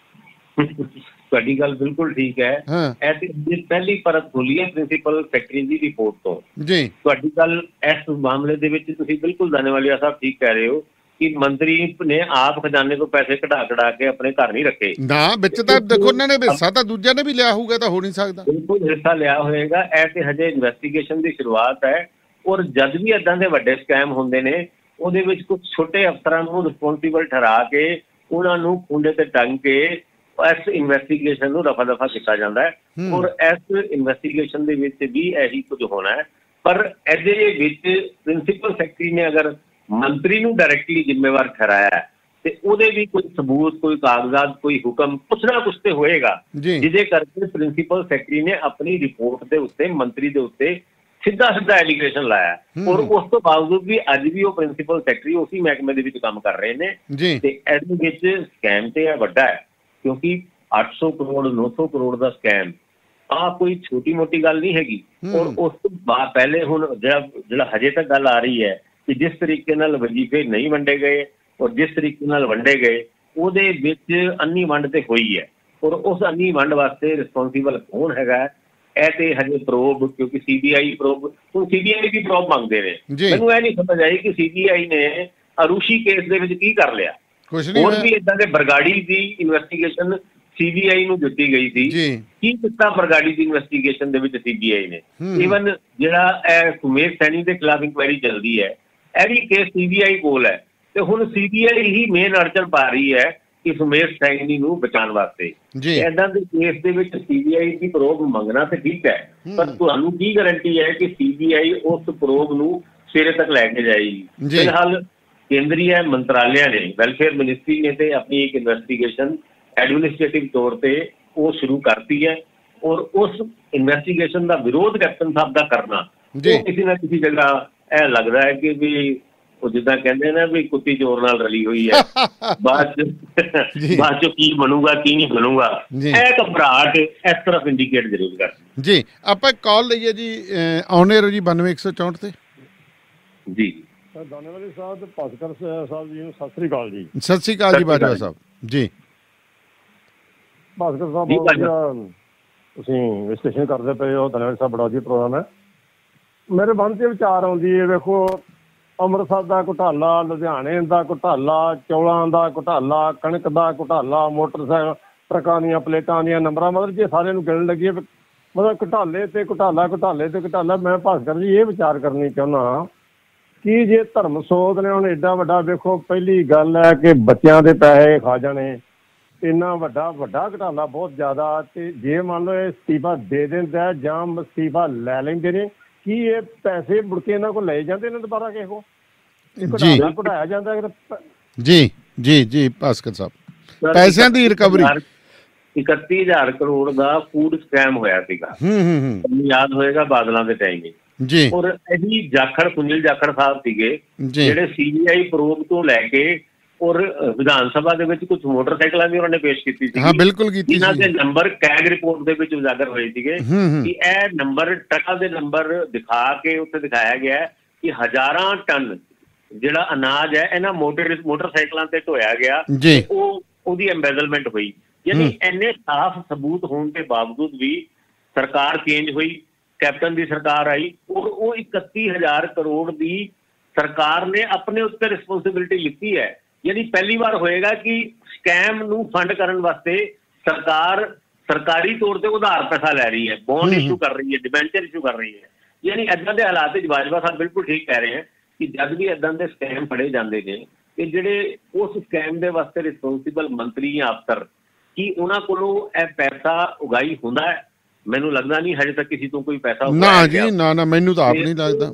ਤੁਹਾਡੀ ਗੱਲ ਬਿਲਕੁਲ ਠੀਕ ਹੈ। ਇਹ ਤੇ ਪਹਿਲੀ ਪਰਤ ਖੋਲੀ ਹੈ ਪ੍ਰਿੰਸੀਪਲ ਸੈਕਟਰੀ ਦੀ ਰਿਪੋਰਟ ਤੋਂ ਜੀ। ਤੁਹਾਡੀ ਗੱਲ ਇਸ ਮਾਮਲੇ ਦੇ ਵਿੱਚ ਤੁਸੀਂ ਬਿਲਕੁਲ ਦਾਨੇਵਾਲੀਆ ਸਾਹਿਬ ਠੀਕ ਕਹਿ ਰਹੇ ਹੋ ਕਿ ਮੰਤਰੀ ਨੇ ਆਪ ਖਜ਼ਾਨੇ ਤੋਂ ਪੈਸੇ ਕਢਾ ਕੇ ਆਪਣੇ ਘਰ ਨਹੀਂ ਰੱਖੇ ਨਾ, ਵਿੱਚ ਤਾਂ ਦੇਖੋ ਉਹਨਾਂ ਨੇ ਹਿੱਸਾ ਤਾਂ ਦੂਜਿਆਂ ਨੇ ਵੀ ਲਿਆ ਹੋਊਗਾ, ਤਾਂ ਹੋ ਨਹੀਂ ਸਕਦਾ। ਬਿਲਕੁਲ ਹਿੱਸਾ ਲਿਆ ਹੋਏਗਾ। ਇਹ ਤੇ ਹਜੇ ਇਨਵੈਸਟੀਗੇਸ਼ਨ ਦੀ ਸ਼ੁਰੂਆਤ ਹੈ, ਔਰ ਜਦ ਵੀ ਏਦਾਂ ਦੇ ਵੱਡੇ ਸਕੈਮ ਹੁੰਦੇ ਨੇ ਉਹਦੇ ਵਿੱਚ ਕੁਝ ਛੋਟੇ ਅਫਸਰਾਂ ਨੂੰ ਰਿਸਪੌਂਸੀਬਲ ਠਹਿਰਾ ਕੇ ਉਹਨਾਂ ਨੂੰ ਖੁੰਡੇ ਤੇ ਟੰਗ ਕੇ ਇਸ ਇਨਵੈਸਟੀਗੇਸ਼ਨ ਨੂੰ ਰਫਾ ਦਫਾ ਕੀਤਾ ਜਾਂਦਾ ਹੈ। ਔਰ ਇਸ ਇਨਵੈਸਟੀਗੇਸ਼ਨ ਦੇ ਵਿੱਚ ਵੀ ਇਹੀ ਕੁਝ ਹੋਣਾ ਹੈ। ਪਰ ਇਹਦੇ ਵਿੱਚ ਪ੍ਰਿੰਸੀਪਲ ਸੈਕਟਰੀ ਨੇ ਅਗਰ ਮੰਤਰੀ ਨੂੰ ਡਾਇਰੈਕਟਲੀ ਜ਼ਿੰਮੇਵਾਰ ਠਹਿਰਾਇਆ ਤੇ ਉਹਦੇ ਵੀ ਕੋਈ ਸਬੂਤ, ਕੋਈ ਕਾਗਜ਼ਾਤ, ਕੋਈ ਹੁਕਮ, ਕੁਛ ਨਾ ਕੁਛ ਤੇ ਹੋਏਗਾ, ਜਿਹਦੇ ਕਰਕੇ ਪ੍ਰਿੰਸੀਪਲ ਸੈਕਟਰੀ ਨੇ ਆਪਣੀ ਰਿਪੋਰਟ ਦੇ ਉੱਤੇ ਮੰਤਰੀ ਦੇ ਉੱਤੇ ਸਿੱਧਾ ਐਲੀਗੇਸ਼ਨ ਲਾਇਆ। ਔਰ ਉਸ ਤੋਂ ਬਾਵਜੂਦ ਵੀ ਅੱਜ ਵੀ ਉਹ ਪ੍ਰਿੰਸੀਪਲ ਸੈਕਟਰੀ ਉਸੇ ਮਹਿਕਮੇ ਦੇ ਵਿੱਚ ਕੰਮ ਕਰ ਰਹੇ ਨੇ। ਤੇ ਇਹਦੇ ਵਿੱਚ ਸਕੈਮ ਤੇ ਇਹ ਵੱਡਾ ਹੈ, ਕਿਉਂਕਿ 800 ਕਰੋੜ 900 ਕਰੋੜ ਦਾ ਸਕੈਮ ਆਹ ਕੋਈ ਛੋਟੀ ਮੋਟੀ ਗੱਲ ਨਹੀਂ ਹੈਗੀ। ਔਰ ਉਸ ਤੋਂ ਬਾਅਦ ਪਹਿਲੇ ਹੁਣ ਜਿਹੜਾ ਹਜੇ ਤੱਕ ਗੱਲ ਆ ਰਹੀ ਹੈ ਕਿ ਜਿਸ ਤਰੀਕੇ ਨਾਲ ਵਜ਼ੀਫੇ ਨਹੀਂ ਵੰਡੇ ਗਏ ਔਰ ਜਿਸ ਤਰੀਕੇ ਨਾਲ ਵੰਡੇ ਗਏ ਉਹਦੇ ਵਿੱਚ ਅੰਨੀ ਵੰਡ ਤੇ ਹੋਈ ਹੈ। ਔਰ ਉਸ ਅੰਨੀ ਵੰਡ ਵਾਸਤੇ ਰਿਸਪੌਂਸੀਬਲ ਕੌਣ ਹੈਗਾ ਇਹ ਤੇ ਹਜੇ ਪ੍ਰੋਬ, ਕਿਉਂਕਿ CBI ਪ੍ਰੋਬ, ਹੁਣ CBI ਦੀ ਪ੍ਰੋਬ ਮੰਗਦੇ ਨੇ। ਮੈਨੂੰ ਇਹ ਨਹੀਂ ਸਮਝ ਆਈ ਕਿ CBI ਨੇ ਅਰੂਸ਼ੀ ਕੇਸ ਦੇ ਵਿੱਚ ਕੀ ਕਰ ਲਿਆ? ਕੁਝ ਨਹੀਂ ਹੋਰ ਹੋਇਆ ਵੀ ਇਦਾਂ ਦੇ ਬਰਗਾੜੀ ਦੀ ਇਨਵੈਸਟੀਗੇਸ਼ਨ ਸੀਬੀਆਈ ਨੂੰ ਦਿੱਤੀ ਗਈ ਸੀ। ਜੀ ਕੀ ਕੀਤਾ ਬਰਗਾੜੀ ਦੀ ਇਨਵੈਸਟੀਗੇਸ਼ਨ ਦੇ ਵਿੱਚ ਸੀਬੀਆਈ ਨੇ? ਈਵਨ ਜਿਹੜਾ ਇਹ ਸੁਮੇਰ ਸੈਣੀ ਦੇ ਖਿਲਾਫ ਇਨਕੁਆਇਰੀ ਚੱਲਦੀ ਹੈ, ਇਹ ਵੀ ਕੇਸ ਸੀਬੀਆਈ ਕੋਲ ਹੈ, ਤੇ ਹੁਣ ਸੀਬੀਆਈ ਹੀ ਮੇਨ ਅੜਚਨ ਪਾ ਰਹੀ ਹੈ ਕਿ ਸੁਮੇਰ ਸੈਣੀ ਨੂੰ ਬਚਾਉਣ ਵਾਸਤੇ। ਏਦਾਂ ਦੇ ਕੇਸ ਦੇ ਵਿੱਚ ਸੀਬੀਆਈ ਦੀ ਪ੍ਰੋਬ ਮੰਗਣਾ ਤੇ ਠੀਕ ਹੈ, ਪਰ ਤੁਹਾਨੂੰ ਕੀ ਗਾਰੰਟੀ ਹੈ ਕਿ ਸੀਬੀਆਈ ਉਸ ਪ੍ਰੋਬ ਨੂੰ ਸਿਰੇ ਤੱਕ ਲੈ ਕੇ ਜਾਏਗੀ? ਫਿਲਹਾਲ ਕੇਂਦਰੀ ਮੰਤਰਾਲਿਆਂ ਨੇ, ਵੈਲਫੇਅਰ ਮਿਨਿਸਟਰੀ ਨੇ ਤੇ ਆਪਣੀ ਇੱਕ ਇਨਵੈਸਟੀਗੇਸ਼ਨ ਐਡਮਿਨਿਸਟ੍ਰੇਟਿਵ ਤੌਰ ਤੇ ਉਹ ਸ਼ੁਰੂ ਕਰਤੀ ਹੈ, ਔਰ ਉਸ ਇਨਵੈਸਟੀਗੇਸ਼ਨ ਦਾ ਵਿਰੋਧ ਕੈਪਟਨ ਸਾਹਿਬ ਦਾ ਕਰਨਾ ਉਹ ਕਿਸੇ ਨਾ ਕਿਸੇ ਜਗ੍ਹਾ ਇਹ ਲੱਗਦਾ ਹੈ ਕਿ ਵੀ ਉਹ ਜਿੱਦਾਂ ਕਹਿੰਦੇ ਨਾ ਵੀ ਕੁੱਤੀ ਚੋਰ ਨਾਲ ਰਲੀ ਹੋਈ ਹੈ, ਬਾਅਦ ਚ ਕੀ ਬਣੂਗਾ ਕੀ ਨਹੀਂ ਬਣੂਗਾ, ਇਹ ਘਬਰਾਹਟ ਇਸ ਤਰ੍ਹਾਂ ਇੰਡੀਕੇਟ ਜ਼ਰੂਰ ਕਰਦੀ। ਜੀ ਆਪਾਂ ਕਾਲ ਲਈਏ ਜੀ, ਆਉਣੇ ਰਹੋ ਜੀ 92-164 ਤੇ। ਜੀ ਦਾਨੇਵਾਲੀ ਸਾਹਿਬ ਤੇ ਭਾਸਕਰ ਸਾਹਿਬ ਜੀ ਨੂੰ ਸਤਿ ਸ੍ਰੀ ਅਕਾਲ ਜੀ। ਸਤਿ ਸ੍ਰੀ ਅਕਾਲ ਜੀ ਬਾਜਵਾ ਸਾਹਿਬ ਜੀ। ਭਾਸਕਰ ਸਾਹਿਬ ਬਹੁਤ ਵਧੀਆ ਤੁਸੀਂ ਵਿਸ਼ਲੇਸ਼ਣ ਕਰਦੇ ਪਏ ਹੋ। ਦਾਨੇਵਾਲੀ ਸਾਹਿਬ ਬੜਾ ਵਧੀਆ ਪ੍ਰੋਗਰਾਮ ਹੈ। ਮੇਰੇ ਮਨ 'ਚ ਵਿਚਾਰ ਆਉਂਦੀ ਹੈ, ਵੇਖੋ ਅੰਮ੍ਰਿਤਸਰ ਦਾ ਘੁਟਾਲਾ, ਲੁਧਿਆਣੇ ਦਾ ਘੁਟਾਲਾ, ਚੌਲਾਂ ਦਾ ਘੁਟਾਲਾ, ਕਣਕ ਦਾ ਘੁਟਾਲਾ, ਮੋਟਰਸਾਈਕਲ ਟਰੱਕਾਂ ਦੀਆਂ ਪਲੇਟਾਂ ਦੀਆਂ ਨੰਬਰਾਂ, ਮਤਲਬ ਜੇ ਸਾਰਿਆਂ ਨੂੰ ਗਿਣਨ ਲੱਗੀਏ ਮਤਲਬ ਘੁਟਾਲੇ ਤੇ ਘੁਟਾਲਾ, ਘੁਟਾਲੇ ਤੇ ਘੁਟਾਲਾ। ਮੈਂ ਭਾਸਕਰ ਜੀ ਇਹ ਵਿਚਾਰ ਕਰਨੀ ਚਾਹੁੰਦਾ ਕਿ ਜੇ ਧਰਮ ਸੋਧ ਨੇ ਹੁਣ ਏਡਾ ਵੱਡਾ, ਵੇਖੋ ਪਹਿਲੀ ਗੱਲ ਹੈ ਕਿ ਬੱਚਿਆਂ ਦੇ ਪੈਸੇ ਖਾ ਜਾਣੇ, ਇੰਨਾ ਵੱਡਾ ਘੁਟਾਲਾ ਬਹੁਤ ਜ਼ਿਆਦਾ, ਤੇ ਜੇ ਮੰਨ ਲਓ ਇਹ ਅਸਤੀਫਾ ਦੇ ਦਿੰਦਾ ਜਾਂ ਅਸਤੀਫਾ ਲੈ ਲੈਂਦੇ ਨੇ, ਕੀ ਇਹ ਪੈਸੇ ਮੁੜ ਕੇ ਇਹਨਾਂ ਕੋਲ ਲਏ ਜਾਂਦੇ ਨੇ ਦੁਬਾਰਾ ਕਿਸੇ ਕੋਲ? ਘੁਟਾਲਾ ਘੁਟਾਇਆ ਜਾਂਦਾ ਜੀ ਜੀ ਜੀ ਭਾਸਕਰ ਸਾਹਿਬ, ਪੈਸਿਆਂ ਦੀ ਰਿਕਵਰੀ 31,000 ਕਰੋੜ ਦਾ ਫੂਡ ਸਕੈਮ ਹੋਇਆ ਸੀਗਾ, ਯਾਦ ਹੋਏਗਾ ਬਾਦਲਾਂ ਦੇ ਟਾਈਮ ਜੀ। ਔਰ ਇਹੀ ਜਾਖੜ, ਸੁਨੀਲ ਜਾਖੜ ਸਾਹਿਬ ਸੀਗੇ ਜਿਹੜੇ ਸੀਬੀਆਈ ਪ੍ਰੋਬ ਤੋਂ ਲੈ ਕੇ ਔਰ ਵਿਧਾਨ ਸਭਾ ਦੇ ਵਿੱਚ ਕੁਝ ਮੋਟਰਸਾਈਕਲਾਂ ਵੀ ਉਹਨਾਂ ਨੇ ਪੇਸ਼ ਕੀਤੀ ਸੀ, ਬਿਲਕੁਲ ਕੀਤੀ, ਜਿਨ੍ਹਾਂ ਦੇ ਨੰਬਰ ਕੈਗ ਰਿਪੋਰਟ ਦੇ ਵਿੱਚ ਉਜਾਗਰ ਹੋਏ ਸੀਗੇ ਕਿ ਇਹ ਨੰਬਰ, ਟਰੱਕਾਂ ਦੇ ਨੰਬਰ ਦਿਖਾ ਕੇ ਉੱਥੇ ਦਿਖਾਇਆ ਗਿਆ ਕਿ ਹਜ਼ਾਰਾਂ ਟਨ ਜਿਹੜਾ ਅਨਾਜ ਹੈ ਇਹਨਾਂ ਮੋਟਰਸਾਈਕਲਾਂ ਤੇ ਢੋਇਆ ਗਿਆ, ਉਹਦੀ ਐਮਬੈਜ਼ਲਮੈਂਟ ਹੋਈ। ਯਾਨੀ ਇੰਨੇ ਸਾਫ਼ ਸਬੂਤ ਹੋਣ ਦੇ ਬਾਵਜੂਦ ਵੀ ਸਰਕਾਰ ਚੇਂਜ ਹੋਈ, ਕੈਪਟਨ ਦੀ ਸਰਕਾਰ ਆਈ, ਔਰ ਉਹ 31,000 ਕਰੋੜ ਦੀ ਸਰਕਾਰ ਨੇ ਆਪਣੇ ਉੱਤੇ ਰਿਸਪੌਂਸਿਬਿਲਿਟੀ ਲਿੱਤੀ ਹੈ। ਯਾਨੀ ਪਹਿਲੀ ਵਾਰ ਹੋਏਗਾ ਕਿ ਸਕੈਮ ਨੂੰ ਫੰਡ ਕਰਨ ਵਾਸਤੇ ਸਰਕਾਰ ਸਰਕਾਰੀ ਤੌਰ ਤੇ ਉਧਾਰ ਪੈਸਾ ਲੈ ਰਹੀ ਹੈ, ਬੌਂਡ ਇਸ਼ੂ ਕਰ ਰਹੀ ਹੈ, ਡਿਬੈਂਚਰ ਇਸ਼ੂ ਕਰ ਰਹੀ ਹੈ। ਯਾਨੀ ਏਦਾਂ ਦੇ ਹਾਲਾਤ ਵਿੱਚ ਬਾਜਵਾ ਸਾਹਿਬ ਬਿਲਕੁਲ ਠੀਕ ਕਹਿ ਰਹੇ ਹੈ ਕਿ ਜਦ ਵੀ ਏਦਾਂ ਦੇ ਸਕੈਮ ਫੜੇ ਜਾਂਦੇ ਨੇ ਕਿ ਜਿਹੜੇ ਉਸ ਸਕੈਮ ਦੇ ਵਾਸਤੇ ਰਿਸਪੌਂਸਿਬਲ ਮੰਤਰੀ ਜਾਂ ਅਫਸਰ, ਕੀ ਉਹਨਾਂ ਕੋਲੋਂ ਇਹ ਪੈਸਾ ਉਗਾਈ ਹੁੰਦਾ ਹੈ? ਮੈਨੂੰ ਲੱਗਦਾ ਨਹੀਂ ਹਜੇ ਤੱਕ ਕਿਸੇ ਤੋਂ ਕੋਈ ਪੈਸਾ ਨਾ ਜੀ, ਨਾ ਮੈਨੂੰ ਤਾਂ ਆਪ ਨਹੀਂ ਲੱਗਦਾ।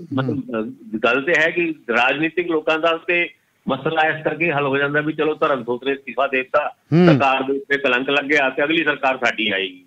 ਗੱਲ ਤੇ ਹੈ ਕਿ ਰਾਜਨੀਤਿਕ ਲੋਕਾਂ ਦਾ ਤੇ ਮਸਲਾ ਇਸ ਕਰਕੇ ਹੱਲ ਹੋ ਜਾਂਦਾ ਵੀ ਚਲੋ ਧਰਮ ਸੋਚ ਨੇ ਅਸਤੀਫਾ ਦੇ ਦਿੱਤਾ, ਸਰਕਾਰ ਦੇ ਉੱਤੇ ਕਲੰਕ ਲੱਗਿਆ ਤੇ ਅਗਲੀ ਸਰਕਾਰ ਸਾਡੀ ਆਏਗੀ।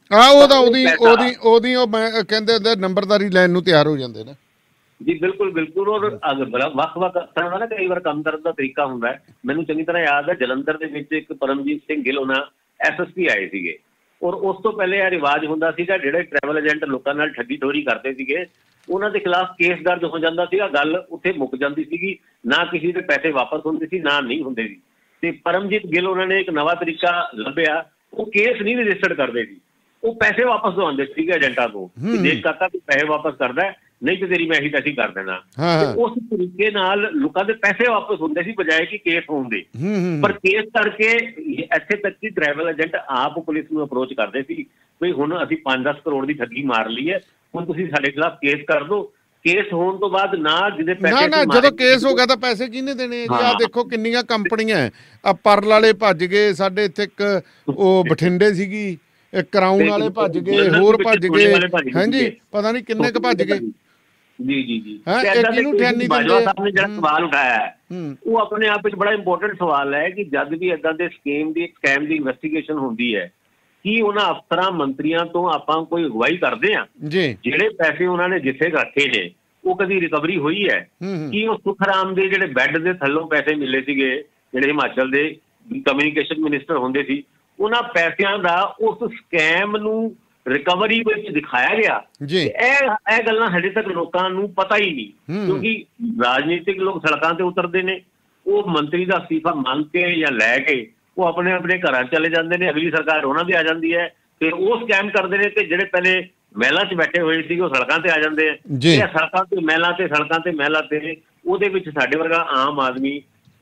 ਉਹਦੀ ਉਹ ਕਹਿੰਦੇ ਨੰਬਰਦਾਰੀ ਲੈਣ ਨੂੰ ਤਿਆਰ ਹੋ ਜਾਂਦੇ ਨੇ ਜੀ। ਬਿਲਕੁਲ ਬਿਲਕੁਲ। ਔਰ ਵੱਖ-ਵੱਖ ਅਫਸਰਾਂ ਦਾ ਨਾ ਕਈ ਵਾਰ ਕੰਮ ਕਰਨ ਦਾ ਤਰੀਕਾ ਹੁੰਦਾ ਹੈ। ਮੈਨੂੰ ਚੰਗੀ ਤਰ੍ਹਾਂ ਯਾਦ ਹੈ ਜਲੰਧਰ ਦੇ ਵਿੱਚ ਇੱਕ ਪਰਮਜੀਤ ਸਿੰਘ ਗਿੱਲ ਉਹਨਾਂ SSP ਆਏ ਸੀਗੇ, ਔਰ ਉਸ ਤੋਂ ਪਹਿਲੇ ਇਹ ਰਿਵਾਜ ਹੁੰਦਾ ਸੀਗਾ ਜਿਹੜੇ ਟਰੈਵਲ ਏਜੰਟ ਲੋਕਾਂ ਨਾਲ ਠੱਗੀ ਠੋਰੀ ਕਰਦੇ ਸੀਗੇ ਉਹਨਾਂ ਦੇ ਖਿਲਾਫ ਕੇਸ ਦਰਜ ਹੋ ਜਾਂਦਾ ਸੀਗਾ, ਗੱਲ ਉੱਥੇ ਮੁੱਕ ਜਾਂਦੀ ਸੀਗੀ, ਨਾ ਕਿਸੇ ਦੇ ਪੈਸੇ ਵਾਪਸ ਹੁੰਦੇ ਸੀ ਨਾ ਨਹੀਂ ਹੁੰਦੇ ਸੀ। ਤੇ ਪਰਮਜੀਤ ਗਿੱਲ ਉਹਨਾਂ ਨੇ ਇੱਕ ਨਵਾਂ ਤਰੀਕਾ ਲੱਭਿਆ, ਉਹ ਕੇਸ ਨਹੀਂ ਰਜਿਸਟਰਡ ਕਰਦੇ ਸੀ, ਉਹ ਪੈਸੇ ਵਾਪਸ ਦਵਾਉਂਦੇ ਸੀਗੇ ਏਜੰਟਾਂ ਤੋਂ। ਦੇਖ ਕਾਕਾ ਤੂੰ ਪੈਸੇ ਵਾਪਸ ਕਰਦਾ ਨਹੀਂ ਤੇ ਤੇਰੀ ਮੈਂ ਇਹੀ ਤੈਸੀ ਕਰ ਦੇਣਾ। ਉਸ ਤਰੀਕੇ ਨਾਲ ਲੋਕਾਂ ਦੇ ਪੈਸੇ ਵਾਪਸ ਹੁੰਦੇ ਸੀ ਬਜਾਏ ਕਿ ਕੇਸ ਹੋਣ ਦੇ। ਪਰ ਕੇਸ ਕਰਕੇ ਇੱਥੇ ਤੱਕ ਕਿ ਟਰੈਵਲ ਏਜੰਟ ਆਪ ਪੁਲਿਸ ਨੂੰ ਅਪਰੋਚ ਕਰਦੇ ਸੀ ਵੀ ਹੁਣ ਅਸੀਂ 5-10 ਕਰੋੜ ਦੀ ਠੱਗੀ ਮਾਰ ਲਈ ਹੈ, ਹੁਣ ਤੁਸੀਂ ਸਾਡੇ ਖਿਲਾਫ ਕੇਸ ਕਰ ਦਿਓ। ਕੇਸ ਹੋਣ ਤੋਂ ਬਾਅਦ ਨਾ ਜਿਹਦੇ ਪੈਸੇ ਨਾ ਜਦੋਂ ਕੇਸ ਹੋ ਗਿਆ ਤਾਂ ਪੈਸੇ ਕਿਹਨੇ ਦੇਣੇ ਜੀ? ਆਹ ਦੇਖੋ ਕਿੰਨੀਆਂ ਕੰਪਨੀਆਂ ਆ, ਪਰਲ ਵਾਲੇ ਭੱਜ ਗਏ, ਸਾਡੇ ਇੱਥੇ ਇੱਕ ਉਹ ਬਠਿੰਡੇ ਸੀਗੀ, ਕਰਾਊਨ ਵਾਲੇ ਭੱਜ ਗਏ, ਹੋਰ ਭੱਜ ਗਏ, ਹਾਂਜੀ ਪਤਾ ਨਹੀਂ ਕਿੰਨੇ ਕੁ ਭੱਜ ਗਏ। ਜੀ ਜੀ ਜੀ। ਬਾਜਵਾ ਸਾਹਿਬ ਨੇ ਜਿਹੜਾ ਸਵਾਲ ਉਠਾਇਆ ਹੈ ਉਹ ਆਪਣੇ ਆਪ ਵਿੱਚ ਬੜਾ ਇੰਪੋਰਟੈਂਟ ਸਵਾਲ ਹੈ ਕਿ ਜਦ ਵੀ ਏਦਾਂ ਦੇ ਸਕੈਮ ਦੀ ਇਨਵੈਸਟੀਗੇਸ਼ਨ ਹੁੰਦੀ ਹੈ ਕੀ ਉਹਨਾਂ ਅਫਸਰਾਂ ਮੰਤਰੀਆਂ ਤੋਂ ਆਪਾਂ ਕੋਈ ਅਗਵਾਈ ਕਰਦੇ ਆ? ਜਿਹੜੇ ਪੈਸੇ ਉਹਨਾਂ ਨੇ ਜਿੱਥੇ ਰੱਖੇ ਨੇ ਉਹ ਕਦੀ ਰਿਕਵਰੀ ਹੋਈ ਹੈ? ਕੀ ਉਹ ਸੁਖਰਾਮ ਦੇ ਜਿਹੜੇ ਬੈੱਡ ਦੇ ਥੱਲੋਂ ਪੈਸੇ ਮਿਲੇ ਸੀਗੇ, ਜਿਹੜੇ ਹਿਮਾਚਲ ਦੇ ਕਮਿਊਨੀਕੇਸ਼ਨ ਮਿਨਿਸਟਰ ਹੁੰਦੇ ਸੀ, ਉਹਨਾਂ ਪੈਸਿਆਂ ਦਾ ਉਸ ਸਕੈਮ ਨੂੰ ਰਿਕਵਰੀ ਵਿੱਚ ਦਿਖਾਇਆ ਗਿਆ? ਇਹ ਗੱਲਾਂ ਹਜੇ ਤੱਕ ਲੋਕਾਂ ਨੂੰ ਪਤਾ ਹੀ ਨਹੀਂ, ਕਿਉਂਕਿ ਰਾਜਨੀਤਿਕ ਲੋਕ ਸੜਕਾਂ ਤੇ ਉਤਰਦੇ ਨੇ, ਉਹ ਮੰਤਰੀ ਦਾ ਅਸਤੀਫਾ ਮੰਗ ਕੇ ਜਾਂ ਲੈ ਕੇ ਉਹ ਆਪਣੇ ਆਪਣੇ ਘਰਾਂ ਚਲੇ ਜਾਂਦੇ ਨੇ, ਅਗਲੀ ਸਰਕਾਰ ਉਹਨਾਂ ਦੀ ਆ ਜਾਂਦੀ ਹੈ, ਫਿਰ ਉਹ ਸਕੈਮ ਕਰਦੇ ਨੇ, ਤੇ ਜਿਹੜੇ ਪਹਿਲੇ ਮਹਿਲਾਂ 'ਚ ਬੈਠੇ ਹੋਏ ਸੀਗੇ ਉਹ ਸੜਕਾਂ ਤੇ ਆ ਜਾਂਦੇ ਆ। ਸੜਕਾਂ ਤੇ ਮਹਿਲਾਂ ਤੇ ਸੜਕਾਂ ਤੇ ਮਹਿਲਾਂ ਤੇ ਉਹਦੇ ਵਿੱਚ ਸਾਡੇ ਵਰਗਾ ਆਮ ਆਦਮੀ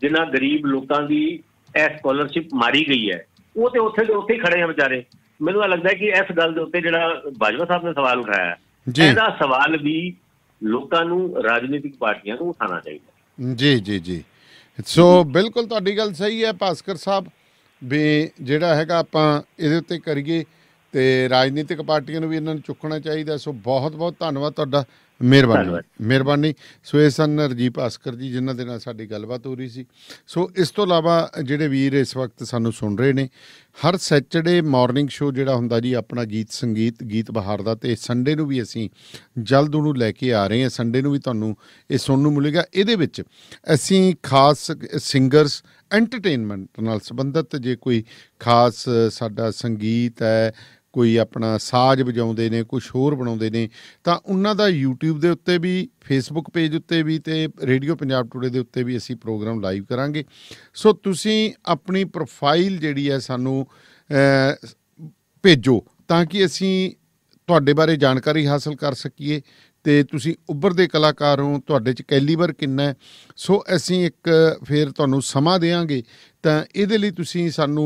ਜਿਨ੍ਹਾਂ ਗਰੀਬ ਲੋਕਾਂ ਦੀ ਇਹ ਸਕਾਲਰਸ਼ਿਪ ਮਾਰੀ ਗਈ ਹੈ, ਉਹ ਤੇ ਉੱਥੇ ਦੇ ਉੱਥੇ ਹੀ ਖੜੇ ਆ ਵਿਚਾਰੇ। ਮੈਨੂੰ ਲੱਗਦਾ ਕਿ ਇਸ ਗੱਲ ਦੇ ਉੱਤੇ ਜਿਹੜਾ ਬਾਜਵਾ ਸਾਹਿਬ ਨੇ ਸਵਾਲ ਉਠਾਇਆ, ਇਹਦਾ ਸਵਾਲ ਵੀ ਲੋਕਾਂ ਨੂੰ, ਰਾਜਨੀਤਿਕ ਪਾਰਟੀਆਂ ਨੂੰ ਉਠਾਉਣਾ ਚਾਹੀਦਾ। ਜੀ ਜੀ ਜੀ, ਸੋ ਬਿਲਕੁਲ ਤੁਹਾਡੀ ਗੱਲ ਸਹੀ ਹੈ ਭਾਸਕਰ ਸਾਹਿਬ, ਵੀ ਜਿਹੜਾ ਹੈਗਾ ਆਪਾਂ ਇਹਦੇ ਉੱਤੇ ਕਰੀਏ ਤੇ ਰਾਜਨੀਤਿਕ ਪਾਰਟੀਆਂ ਨੂੰ ਵੀ ਇਹਨਾਂ ਨੂੰ ਚੁੱਕਣਾ ਚਾਹੀਦਾ। ਸੋ ਬਹੁਤ ਬਹੁਤ ਧੰਨਵਾਦ ਤੁਹਾਡਾ, ਮਿਹਰਬਾਨੀ। ਸੋ ਇਹ ਸਨ ਰਾਜੀਵ ਭਾਸਕਰ ਜੀ, ਜਿਨ੍ਹਾਂ ਦੇ ਨਾਲ ਸਾਡੀ ਗੱਲਬਾਤ ਹੋ ਰਹੀ ਸੀ। ਸੋ ਇਸ ਤੋਂ ਇਲਾਵਾ ਜਿਹੜੇ ਵੀਰ ਇਸ ਵਕਤ ਸਾਨੂੰ ਸੁਣ ਰਹੇ ਨੇ, ਹਰ ਸੈਚਰਡੇ ਮਾਰਨਿੰਗ ਸ਼ੋਅ ਜਿਹੜਾ ਹੁੰਦਾ ਜੀ ਆਪਣਾ ਗੀਤ ਬਹਾਰ ਦਾ, ਅਤੇ ਸੰਡੇ ਨੂੰ ਵੀ ਅਸੀਂ ਜਲਦ ਉਹਨੂੰ ਲੈ ਕੇ ਆ ਰਹੇ ਹਾਂ। ਸੰਡੇ ਨੂੰ ਵੀ ਤੁਹਾਨੂੰ ਇਹ ਸੁਣਨ ਨੂੰ ਮਿਲੇਗਾ। ਇਹਦੇ ਵਿੱਚ ਅਸੀਂ ਖਾਸ ਸਿੰਗਰਸ, ਐਂਟਰਟੇਨਮੈਂਟ ਨਾਲ ਸੰਬੰਧਿਤ ਜੇ ਕੋਈ ਖਾਸ ਸਾਡਾ ਸੰਗੀਤ ਹੈ, ਕੋਈ ਆਪਣਾ ਸਾਜ਼ ਵਜਾਉਂਦੇ ਨੇ, ਕੁਛ ਹੋਰ ਬਣਾਉਂਦੇ ਨੇ, ਤਾਂ ਉਹਨਾਂ ਦਾ YouTube ਦੇ ਉੱਤੇ ਵੀ, ਫੇਸਬੁੱਕ ਪੇਜ ਉੱਤੇ ਵੀ, ਅਤੇ ਰੇਡੀਓ ਪੰਜਾਬ ਟੂਡੇ ਦੇ ਉੱਤੇ ਵੀ ਅਸੀਂ ਪ੍ਰੋਗਰਾਮ ਲਾਈਵ ਕਰਾਂਗੇ। ਸੋ ਤੁਸੀਂ ਆਪਣੀ ਪ੍ਰੋਫਾਈਲ ਜਿਹੜੀ ਹੈ ਸਾਨੂੰ ਭੇਜੋ, ਤਾਂ ਕਿ ਅਸੀਂ ਤੁਹਾਡੇ ਬਾਰੇ ਜਾਣਕਾਰੀ ਹਾਸਲ ਕਰ ਸਕੀਏ, ਅਤੇ ਤੁਸੀਂ ਉੱਭਰਦੇ ਕਲਾਕਾਰ ਹੋ, ਤੁਹਾਡੇ 'ਚ ਕੈਲੀਬਰ ਕਿੰਨਾ ਹੈ। ਸੋ ਅਸੀਂ ਇੱਕ ਫਿਰ ਤੁਹਾਨੂੰ ਸਮਾਂ ਦੇਵਾਂਗੇ, ਤਾਂ ਇਹਦੇ ਲਈ ਤੁਸੀਂ ਸਾਨੂੰ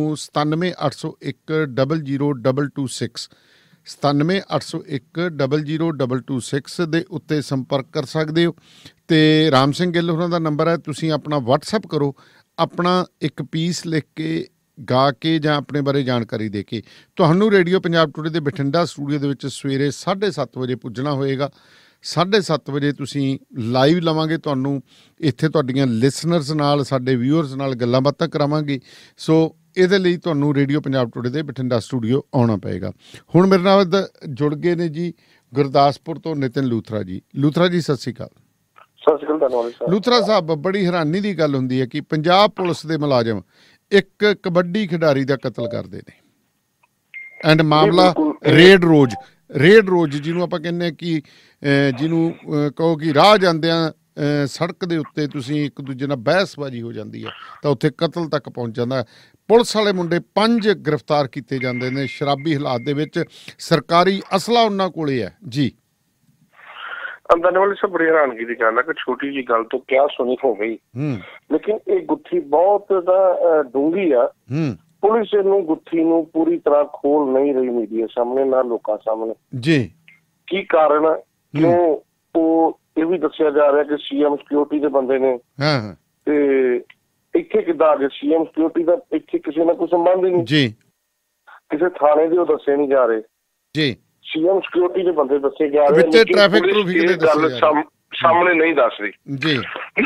9780100226 9780100226 ਦੇ ਉੱਤੇ ਸੰਪਰਕ ਕਰ ਸਕਦੇ ਹੋ। ਅਤੇ ਰਾਮ ਸਿੰਘ ਗਿੱਲ ਹੋਰਾਂ ਦਾ ਨੰਬਰ ਹੈ, ਤੁਸੀਂ ਆਪਣਾ WhatsApp ਕਰੋ, ਆਪਣਾ ਇੱਕ ਪੀਸ ਲਿਖ ਕੇ, ਗਾ ਕੇ, ਜਾਂ ਆਪਣੇ ਬਾਰੇ ਜਾਣਕਾਰੀ ਦੇ ਕੇ ਤੁਹਾਨੂੰ ਰੇਡੀਓ ਪੰਜਾਬ ਟੂਡੇ ਦੇ ਬਠਿੰਡਾ ਸਟੂਡੀਓ ਦੇ ਵਿੱਚ ਸਵੇਰੇ 7:30 ਵਜੇ ਪੁੱਜਣਾ ਹੋਏਗਾ। 7:30 ਵਜੇ ਤੁਸੀਂ ਲਾਈਵ ਲਵਾਂਗੇ ਤੁਹਾਨੂੰ ਇੱਥੇ, ਤੁਹਾਡੀਆਂ ਲਿਸਨਰਸ ਨਾਲ, ਸਾਡੇ ਵਿਊਅਰਸ ਨਾਲ ਗੱਲਾਂ ਬਾਤਾਂ ਕਰਾਵਾਂਗੇ। ਸੋ ਇਹਦੇ ਲਈ ਤੁਹਾਨੂੰ ਰੇਡੀਓ ਪੰਜਾਬ ਟੂਡੇ ਦੇ ਬਠਿੰਡਾ ਸਟੂਡੀਓ ਆਉਣਾ ਪਏਗਾ। ਹੁਣ ਮੇਰੇ ਨਾਲ ਜੁੜ ਗਏ ਨੇ ਜੀ ਗੁਰਦਾਸਪੁਰ ਤੋਂ ਨਿਤਿਨ ਲੂਥਰਾ ਜੀ। ਲੂਥਰਾ ਜੀ ਸਤਿ ਸ਼੍ਰੀ ਅਕਾਲ। ਸਤਿ ਸ਼੍ਰੀ ਅਕਾਲ, ਧੰਨਵਾਦ। ਲੂਥਰਾ ਸਾਹਿਬ, ਬੜੀ ਹੈਰਾਨੀ ਦੀ ਗੱਲ ਹੁੰਦੀ ਹੈ ਕਿ ਪੰਜਾਬ ਪੁਲਿਸ ਦੇ ਮੁਲਾਜ਼ਮ ਇੱਕ ਕਬੱਡੀ ਖਿਡਾਰੀ ਦਾ ਕਤਲ ਕਰਦੇ ਨੇ, ਐਂਡ ਮਾਮਲਾ ਰੇਡ ਰੋਜ਼, ਜਿਹਨੂੰ ਆਪਾਂ ਕਹਿੰਦੇ ਹਾਂ ਕਿ ਜਿਹਨੂੰ ਕਹੋ ਕਿ ਰਾਹ ਜਾਂਦਿਆਂ ਸੜਕ ਦੇ ਉੱਤੇ ਤੁਸੀਂ ਇੱਕ ਦੂਜੇ ਨਾਲ ਬਹਿਸਬਾਜ਼ੀ ਹੋ ਜਾਂਦੀ ਹੈ, ਤਾਂ ਉੱਥੇ ਕਤਲ ਤੱਕ ਪਹੁੰਚ ਜਾਂਦਾ। ਪੁਲਿਸ ਵਾਲੇ ਮੁੰਡੇ 5 ਗ੍ਰਿਫਤਾਰ ਕੀਤੇ ਜਾਂਦੇ ਨੇ ਸ਼ਰਾਬੀ ਹਾਲਾਤ ਦੇ ਵਿੱਚ, ਸਰਕਾਰੀ ਅਸਲਾ ਉਹਨਾਂ ਕੋਲੇ ਹੈ ਜੀ। ਧੰਨਵਾਦ ਸਾਹਿਬ, ਬੜੀ ਹੈਰਾਨਗੀ ਦੀ ਗੱਲ ਹੈ ਕਿ ਛੋਟੀ ਜਿਹੀ ਗੱਲ ਤੋਂ ਕਿਆ ਸੁਣੀ ਹੋ ਗਈ, ਲੇਕਿਨ ਇਹ ਗੁੱਥੀ ਬਹੁਤ ਡੂੰਘੀ ਆ। ਪੁਲਿਸ ਨੂੰ ਗੁੱਥੀ ਨੂੰ ਪੂਰੀ ਤਰ੍ਹਾਂ ਖੋਲ ਨਹੀਂ ਰਹੀ ਮੀਡੀਆ ਸਾਹਮਣੇ, ਨਾ ਲੋਕਾਂ ਸਾਹਮਣੇ ਜੀ। ਕੀ ਕਾਰਨ ਹੈ, ਕਿਉਂ? ਉਹ ਇਹ ਵੀ ਦੱਸਿਆ ਜਾ ਰਿਹਾ ਕਿ CM ਸਿਕਿਉਰਿਟੀ ਦੇ ਬੰਦੇ ਨੇ, ਤੇ ਇੱਥੇ ਕਿੱਦਾਂ ਆ ਗਏ? CM ਸਿਕਿਉਰਿਟੀ ਦਾ ਇੱਥੇ ਕਿਸੇ ਨਾਲ ਕੋਈ ਸੰਬੰਧ ਹੀ ਨਹੀਂ ਜੀ, ਕਿਸੇ ਥਾਣੇ ਦੇ ਉਹ ਦੱਸੇ ਨਹੀਂ ਜਾ ਰਹੇ ਜੀ। CM ਸਿਕਿਉਰਿਟੀ ਦੇ ਬੰਦੇ ਦੱਸੇ ਜਾ ਰਹੇ, ਗੱਲ ਸਾਹਮਣੇ ਨਹੀਂ ਦੱਸ ਰਹੀ ਜੀ।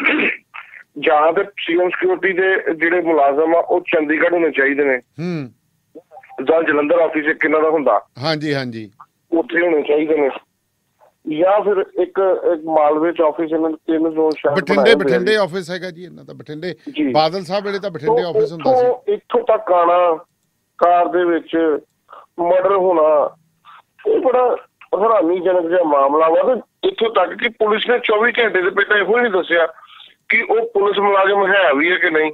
ਜਾਂ ਤੇ CM ਸਿਕਿਉਰਿਟੀ ਦੇ ਜਿਹੜੇ ਮੁਲਾਜ਼ਮ ਆ ਉਹ ਚੰਡੀਗੜ੍ਹ ਹੋਣੇ ਚਾਹੀਦੇ ਨੇ, ਜਾਂ ਜਲੰਧਰ ਆਫਿਸ ਕਿੰਨਾ ਦਾ ਹੁੰਦਾ, ਹਾਂਜੀ, ਉੱਥੇ ਹੋਣੇ ਚਾਹੀਦੇ ਨੇ, ਜਾਂ ਫਿਰ ਇੱਕ ਮਾਲਵੇ ਚ ਆਫਿਸ ਇਹਨਾਂ ਦੇ 3 ਜ਼ੋਨ ਸ਼ਾਇਦ ਬਠਿੰਡੇ ਆਫਿਸ ਹੈਗਾ ਜੀ ਇਹਨਾਂ ਦਾ, ਬਠਿੰਡੇ ਬਾਦਲ ਸਾਹਿਬ ਵੇਲੇ ਤਾਂ ਬਠਿੰਡੇ ਆਫਿਸ ਹੁੰਦਾ ਸੀ। ਇੱਥੋਂ ਤੱਕ ਆਉਣਾ, ਕਾਰ ਦੇ ਵਿੱਚ ਮਰਡਰ ਹੋਣਾ, ਇਹ ਬੜਾ ਹੈਰਾਨੀਜਨਕ ਜਿਹਾ ਮਾਮਲਾ ਵਾ। ਤੇ ਇੱਥੋਂ ਤੱਕ ਕਿ ਪੁਲਿਸ ਨੇ 24 ਘੰਟੇ ਦੇ ਪਹਿਲਾਂ ਇਹੋ ਹੀ ਨਹੀਂ ਦੱਸਿਆ ਕਿ ਉਹ ਪੁਲਿਸ ਮੁਲਾਜ਼ਮ ਹੈ ਵੀ ਹੈ ਕਿ ਨਹੀਂ।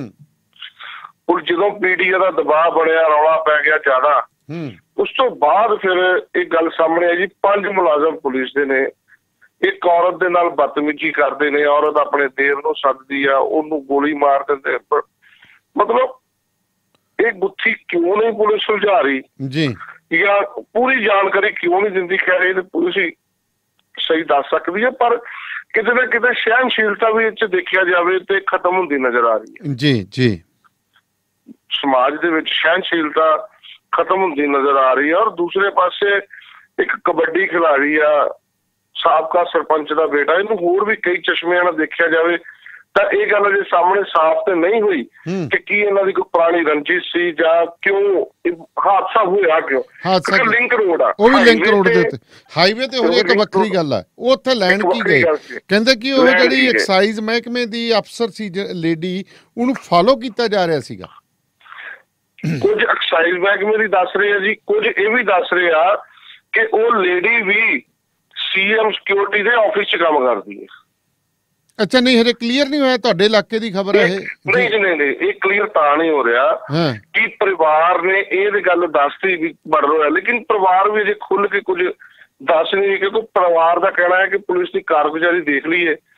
ਜਦੋਂ PDA ਦਾ ਦਬਾਅ ਬਣਿਆ, ਰੌਲਾ ਪੈ ਗਿਆ ਜ਼ਿਆਦਾ, ਉਸ ਤੋਂ ਬਾਅਦ ਫਿਰ ਇਹ ਗੱਲ ਸਾਹਮਣੇ ਆਈ ਜੀ 5 ਮੁਲਾਜ਼ਮ ਪੁਲਿਸ ਦੇ ਨੇ ਇੱਕ ਔਰਤ ਦੇ ਨਾਲ ਬਦਤਮੀਜ਼ੀ ਕਰਦੇ ਨੇ। ਔਰਤ ਆਪਣੇ ਦੇਰ ਨੂੰ ਸੱਦਦੀ ਆ, ਉਹਨੂੰ ਗੋਲੀ ਮਾਰ ਦਿੰਦੇ। ਮਤਲਬ ਇਹ ਗੁੱਥੀ ਕਿਉਂ ਨਹੀਂ ਪੁਲਿਸ ਸੁਲਝਾ ਰਹੀ ਜੀ, ਜਾਂ ਪੂਰੀ ਜਾਣਕਾਰੀ ਕਿਉਂ ਨਹੀਂ ਦਿੰਦੀ? ਕਹਿ ਰਹੇ ਪੁਲਿਸ ਹੀ ਸਹੀ ਦੱਸ ਸਕਦੀ ਹੈ, ਪਰ ਕਿਤੇ ਨਾ ਕਿਤੇ ਸਹਿਣਸ਼ੀਲਤਾ ਵੀ ਇਹ 'ਚ ਦੇਖਿਆ ਜਾਵੇ ਤੇ ਖਤਮ ਹੁੰਦੀ ਨਜ਼ਰ ਆ ਰਹੀ ਹੈ ਜੀ। ਸਮਾਜ ਦੇ ਵਿੱਚ ਸਹਿਣਸ਼ੀਲਤਾ ਖਤਮ ਹੁੰਦੀ ਨਜ਼ਰ ਆ ਰਹੀ ਹੈ। ਔਰ ਦੂਸਰੇ ਪਾਸੇ ਇੱਕ ਕਬੱਡੀ ਖਿਡਾਰੀ ਆ, ਸਾਬਕਾ ਸਰਪੰਚ ਦਾ ਬੇਟਾ, ਇਹਨੂੰ ਹੋਰ ਵੀ ਕਈ ਚਸ਼ਮਿਆਂ ਨਾਲ ਦੇਖਿਆ ਜਾਵੇ ਤਾਂ ਇਹ ਗੱਲ ਅਜੇ ਸਾਹਮਣੇ ਸਾਫ਼ ਤੇ ਨਹੀਂ ਹੋਈ ਕਿ ਕੀ ਇਹਨਾਂ ਦੀ ਕੋਈ ਪੁਰਾਣੀ ਰੰਜਿਸ਼ ਸੀ ਜਾਂ ਕਿਉਂ ਹਾਦਸਾ ਹੋਇਆ, ਕਿਉਂ? ਲਿੰਕ ਰੋਡ ਆ, ਉਹ ਵੀ ਲਿੰਕ ਰੋਡ ਦੇ ਉੱਤੇ, ਹਾਈਵੇ ਤੇ ਹੋਈ, ਇੱਕ ਵੱਖਰੀ ਗੱਲ ਆ। ਉਹ ਉੱਥੇ ਲੈਣ ਕੀ ਗਏ, ਕਹਿੰਦੇ ਕਿ ਉਹ ਜਿਹੜੀ ਐਕਸਾਈਜ਼ ਮਹਿਕਮੇ ਦੀ ਅਫਸਰ ਸੀ ਲੇਡੀ, ਉਹਨੂੰ ਫਾਲੋ ਕੀਤਾ ਜਾ ਰਿਹਾ ਸੀਗਾ। ਕੁਝ ਐਕਸਾਈਜ਼ ਮਹਿਕਮੇ ਦੀ ਦੱਸ ਰਹੇ ਆ ਜੀ, ਕੁਝ ਇਹ ਵੀ ਦੱਸ ਰਹੇ ਆ ਕਿ ਉਹ ਲੇਡੀ ਵੀ CM ਸਿਕਿਉਰਿਟੀ ਦੇ ਆਫਿਸ 'ਚ ਕੰਮ ਕਰਦੀ ਹੈ। ਅੱਛਾ, ਨਹੀਂ ਹਜੇ ਕਲੀਅਰ ਨਹੀਂ ਹੋਇਆ ਤੁਹਾਡੇ ਇਲਾਕੇ ਦੀ ਖਬਰ ਹੈ ਇਹ? ਨਹੀਂ, ਇਹ ਕਲੀਅਰ ਤਾਂ ਨਹੀਂ ਹੋ ਰਿਹਾ ਕਿ ਪਰਿਵਾਰ ਨੇ ਇਹ ਗੱਲ ਦੱਸਤੀ ਵੀ ਮਰਡਰ ਹੋਇਆ, ਲੇਕਿਨ ਪਰਿਵਾਰ ਵੀ ਅਜੇ ਖੁੱਲ ਕੇ ਕੁਝ ਦੱਸ ਨਹੀਂ, ਕਿਉਂਕਿ ਪਰਿਵਾਰ ਦਾ ਕਹਿਣਾ ਹੈ ਕਿ ਪੁਲਿਸ ਦੀ ਕਾਰਗੁਜ਼ਾਰੀ ਦੇਖ ਲਈਏ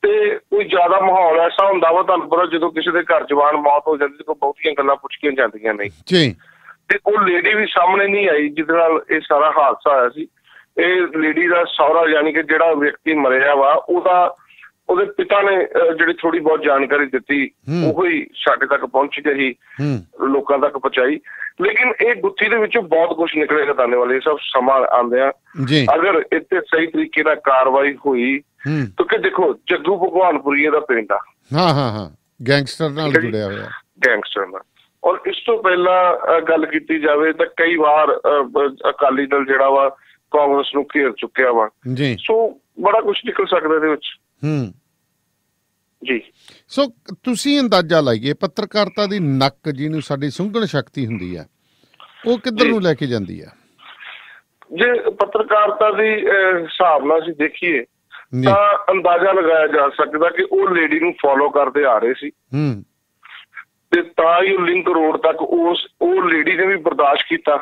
ਤੇ ਕੋਈ ਜ਼ਿਆਦਾ ਮਾਹੌਲ ਐਸਾ ਹੁੰਦਾ ਵਾ, ਤੁਹਾਨੂੰ ਪਤਾ ਜਦੋਂ ਕਿਸੇ ਦੇ ਘਰ ਜਵਾਨ ਮੌਤ ਹੋ ਜਾਂਦੀ ਕੋਈ ਬਹੁਤੀਆਂ ਗੱਲਾਂ ਪੁੱਛੀਆਂ ਜਾਂਦੀਆਂ ਨਹੀਂ ਜੀ। ਤੇ ਉਹ ਲੇਡੀ ਵੀ ਸਾਹਮਣੇ ਨਹੀਂ ਆਈ ਜਿਹਦੇ ਨਾਲ ਇਹ ਸਾਰਾ ਹਾਦਸਾ ਹੋਇਆ ਸੀ। ਇਹ ਲੇਡੀ ਦਾ ਸਹੁਰਾ ਯਾਨੀ ਕਿ ਜਿਹੜਾ ਵਿਅਕਤੀ ਮਰਿਆ ਵਾ ਉਹਦੇ ਪਿਤਾ ਨੇ ਜਿਹੜੀ ਥੋੜੀ ਬਹੁਤ ਜਾਣਕਾਰੀ ਦਿੱਤੀ ਉਹ ਹੀ ਸਾਡੇ ਤੱਕ ਪਹੁੰਚ ਗਈ, ਲੋਕਾਂ ਤੱਕ ਪਹੁੰਚਾਈ। ਲੇਕਿਨ ਇਹ ਗੁੱਥੀ ਦੇ ਵਿੱਚੋਂ ਬਹੁਤ ਕੁਝ ਨਿਕਲੇਗਾ ਦਾਨੇ ਵਾਲੇ, ਸਭ ਸਮਾਂ ਆਉਂਦਿਆਂ ਅਗਰ ਇੱਥੇ ਸਹੀ ਤਰੀਕੇ ਨਾਲ ਕਾਰਵਾਈ ਹੋਈ। ਕਿਉਂਕਿ ਦੇਖੋ ਜੱਗੂ ਭਗਵਾਨਪੁਰੀਏ ਦਾ ਪਿੰਡ ਆ, ਗੈਂਗਸਟਰ ਨਾਲ ਜੁੜਿਆ ਹੋਇਆ, ਗੈਂਗਸਟਰ ਨਾਲ। ਔਰ ਇਸ ਤੋਂ ਪਹਿਲਾਂ ਗੱਲ ਕੀਤੀ ਜਾਵੇ ਤਾਂ ਕਈ ਵਾਰ ਅਕਾਲੀ ਦਲ ਜਿਹੜਾ ਵਾ ਕਾਂਗਰਸ ਨੂੰ ਘੇਰ ਚੁੱਕਿਆ ਵਾ, ਸੋ ਬੜਾ ਕੁਝ ਨਿਕਲ ਸਕਦਾ ਇਹਦੇ ਵਿੱਚ ਜੀ। ਸੋ ਤੁਸੀਂ ਅੰਦਾਜ਼ਾ ਲਾਈਏ ਪੱਤਰਕਾਰਤਾ ਦੀ ਨੱਕ ਜਿਹਨੂੰ ਸਾਡੀ ਸੁੰਘਣ ਸ਼ਕਤੀ ਹੁੰਦੀ ਹੈ ਉਹ ਕਿੱਧਰ ਨੂੰ ਲੈ ਕੇ ਜਾਂਦੀ ਹੈ? ਜੇ ਪੱਤਰਕਾਰਤਾ ਦੀ ਹਿਸਾਬ ਨਾਲ ਅਸੀਂ ਦੇਖੀਏ ਤਾਂ ਅੰਦਾਜ਼ਾ ਲਗਾਇਆ ਜਾ ਸਕਦਾ ਕਿ ਉਹ ਲੇਡੀ ਨੂੰ ਫੋਲੋ ਕਰਦੇ ਆ ਰਹੇ ਸੀ ਤੇ ਤਾਂ ਹੀ ਉਹ ਲਿੰਕ ਰੋਡ ਤੱਕ ਉਹ ਲੇਡੀ ਨੇ ਵੀ ਬਰਦਾਸ਼ਤ ਕੀਤਾ।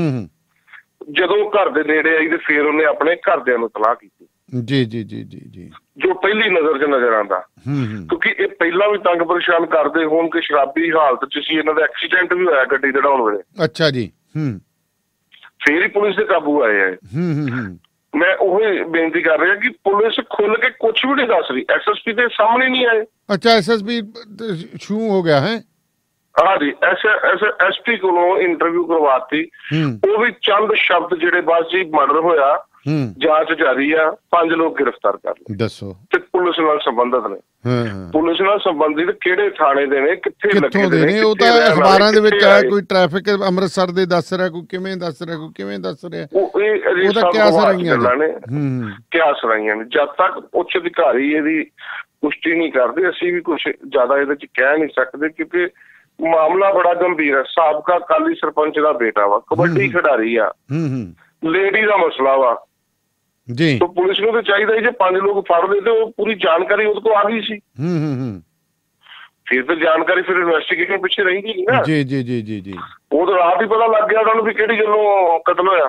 ਜਦੋਂ ਘਰ ਦੇ ਨੇੜੇ ਆਈ ਤੇ ਫਿਰ ਉਹਨੇ ਆਪਣੇ ਘਰਦਿਆਂ ਨੂੰ ਤਲਾਹ ਕੀਤੀ। ਜੀ ਜੀ ਜੀ ਜੀ ਜੀ, ਜੋ ਪਹਿਲੀ ਨਜ਼ਰ 'ਚ ਨਜ਼ਰ ਆਉਂਦਾ, ਕਿਉਂਕਿ ਇਹ ਪਹਿਲਾਂ ਵੀ ਤੰਗ ਪਰੇਸ਼ਾਨ ਕਰਦੇ ਹੋਣ ਕਿ ਸ਼ਰਾਬੀ ਹਾਲਤ 'ਚ ਸੀ। ਇਹਨਾਂ ਦਾ ਐਕਸੀਡੈਂਟ ਵੀ ਹੋਇਆ ਗੱਡੀ ਚੜਾਉਣ ਵੇਲੇ। ਅੱਛਾ ਜੀ। ਫੇਰ ਹੀ ਪੁਲਿਸ ਦੇ ਕਾਬੂ ਆਏ ਹੈ। ਮੈਂ ਉਹੀ ਬੇਨਤੀ ਕਰ ਰਿਹਾ ਕਿ ਪੁਲਿਸ ਖੁੱਲ ਕੇ ਕੁਝ ਵੀ ਨਹੀਂ ਦੱਸ ਰਹੀ। SSP ਦੇ ਸਾਹਮਣੇ ਨਹੀਂ ਆਏ। ਅੱਛਾ, SSP ਸ਼ੂ ਹੋ ਗਿਆ ਹੈ? ਹਾਂਜੀ, SP ਕੋਲੋਂ ਇੰਟਰਵਿਊ ਕਰਵਾਤੀ। ਉਹ ਵੀ ਚੰਦ ਸ਼ਬਦ ਜਿਹੜੇ ਬਸ ਜੀ ਮਰਡਰ ਹੋਇਆ, ਜਾਂਚ ਜਾਰੀ ਆ, 5 ਲੋਕ ਗ੍ਰਿਫਤਾਰ ਕਰ ਲਏ। ਦੱਸੋ, ਤੇ ਪੁਲਿਸ ਨਾਲ ਸੰਬੰਧਿਤ ਨੇ। ਪੁਲਿਸ ਨਾਲ ਸੰਬੰਧਿਤ ਕਿਹੜੇ ਥਾਣੇ ਦੇ ਨੇ, ਕਿੱਥੇ ਲੱਗੇ ਨੇ? ਉਹ ਤਾਂ ਅਖਬਾਰਾਂ ਦੇ ਵਿੱਚ ਆਇਆ, ਕੋਈ ਟ੍ਰੈਫਿਕ ਅੰਮ੍ਰਿਤਸਰ ਦੇ ਦੱਸ ਰਿਹਾ, ਕੋਈ ਕਿਵੇਂ ਦੱਸ ਰਿਹਾ, ਕੋਈ ਕਿਵੇਂ ਦੱਸ ਰਿਹਾ। ਉਹਦਾ ਕਿਆ ਸਰਾਈਆਂ ਨੇ, ਕਿਆ ਸਰਾਈਆਂ ਨੇ। ਜਦ ਤੱਕ ਉੱਚ ਅਧਿਕਾਰੀ ਇਹਦੀ ਪੁਸ਼ਟੀ ਨਹੀਂ ਕਰਦੇ ਅਸੀਂ ਵੀ ਕੁਛ ਜ਼ਿਆਦਾ ਇਹਦੇ ਚ ਕਹਿ ਨਹੀਂ ਸਕਦੇ, ਕਿਉਂਕਿ ਮਾਮਲਾ ਬੜਾ ਗੰਭੀਰ ਹੈ। ਸਾਬਕਾ ਅਕਾਲੀ ਸਰਪੰਚ ਦਾ ਬੇਟਾ ਵਾ, ਕਬੱਡੀ ਖਿਡਾਰੀ ਆ, ਲੇਡੀ ਦਾ ਮਸਲਾ ਵਾ ਜੀ। ਤਾਂ ਪੁਲਿਸ ਨੂੰ ਤਾਂ ਚਾਹੀਦਾ ਜੇ 5 ਲੋਕ ਫੜ ਲਏ ਤੇ ਉਹ ਪੂਰੀ ਜਾਣਕਾਰੀ ਉਹਦੇ ਕੋਲ ਆ ਗਈ ਸੀ। ਫਿਰ ਤਾਂ ਜਾਣਕਾਰੀ ਫਿਰ ਇਨਵੈਸਟੀਗੇਸ਼ਨ ਪਿੱਛੇ ਰਹਿੰਦੀ ਨਹੀਂ ਨਾ। ਜੀ ਜੀ ਜੀ ਜੀ ਜੀ, ਉਹ ਤਾਂ ਰਾਤ ਹੀ ਪਤਾ ਲੱਗ ਗਿਆ ਉਹਨਾਂ ਨੂੰ ਵੀ ਕਿਹੜੀ ਗੱਲੋਂ ਕਤਲ ਹੋਇਆ।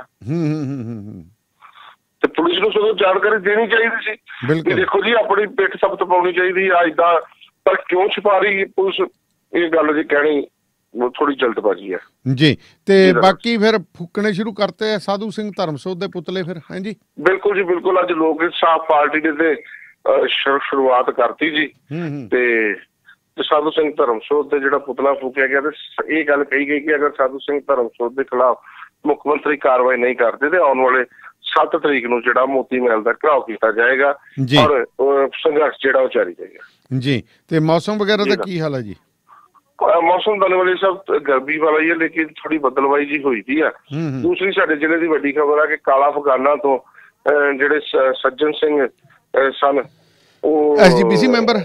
ਤੇ ਪੁਲਿਸ ਨੂੰ ਸਗੋਂ ਜਾਣਕਾਰੀ ਦੇਣੀ ਚਾਹੀਦੀ ਸੀ ਕਿ ਦੇਖੋ ਜੀ ਆਪਣੀ ਪਿੱਠ ਸਬਤ ਪਾਉਣੀ ਚਾਹੀਦੀ ਆ ਏਦਾਂ, ਪਰ ਕਿਉਂ ਛੁਪਾ ਰਹੀ ਪੁਲਿਸ? ਇਹ ਗੱਲ ਜੀ ਕਹਿਣੀ ਥੋੜੀ ਜਲਦਬਾਜ਼ੀ ਹੈ ਜੀ। ਤੇ ਬਾਕੀ ਫਿਰ ਫੂਕਣੇ ਸ਼ੁਰੂ ਕਰਤੇ ਸਾਧੂ ਸਿੰਘ ਧਰਮਸੋਤ ਦੇ ਪੁਤਲੇ ਫਿਰ? ਹਾਂਜੀ ਬਿਲਕੁਲ ਜੀ, ਬਿਲਕੁਲ। ਅੱਜ ਲੋਕ ਇਨਸਾਫ ਪਾਰਟੀ ਨੇ ਤੇ ਸ਼ੁਰੂਆਤ ਕਰਤੀ ਜੀ। ਤੇ ਸਾਧੂ ਸਿੰਘ ਧਰਮਸੋਤ ਦੇ ਜਿਹੜਾ ਪੁਤਲਾ ਫੂਕਿਆ ਗਿਆ ਤੇ ਇਹ ਗੱਲ ਕਹੀ ਗਈ ਕਿ ਅਗਰ ਸਾਧੂ ਸਿੰਘ ਧਰਮਸੋਤ ਦੇ ਖਿਲਾਫ ਮੁੱਖ ਮੰਤਰੀ ਕਾਰਵਾਈ ਨਹੀਂ ਕਰਦੇ ਤੇ ਆਉਣ ਵਾਲੇ 7 ਤਰੀਕ ਨੂੰ ਜਿਹੜਾ ਮੋਤੀ ਮਹਿਲ ਦਾ ਘਿਰਾਓ ਕੀਤਾ ਜਾਏਗਾ ਔਰ ਸੰਘਰਸ਼ ਜਿਹੜਾ ਉਹ ਜਾਰੀ ਰਹੇਗਾ ਜੀ। ਤੇ ਮੌਸਮ ਵਗੈਰਾ ਦਾ ਕੀ ਹਾਲ ਹੈ ਜੀ? ਮੌਸਮ ਦਾਨੇ ਵਾਲੇ ਸਭ ਗਰਮੀ ਵਾਲਾ ਹੀ ਹੈ, ਲੇਕਿਨ ਥੋੜੀ ਬਦਲਵਾਈ ਜੀ ਹੋਈ ਦੀ ਆ। ਦੂਸਰੀ ਸਾਡੇ ਜ਼ਿਲ੍ਹੇ ਦੀ ਵੱਡੀ ਖਬਰ ਆ ਕਿ ਕਾਲਾ ਅਫਗਾਨਾ ਤੋਂ ਜਿਹੜੇ ਸੱਜਣ ਸਿੰਘ ਸਨ, ਉਹ SGPC ਮੈਂਬਰ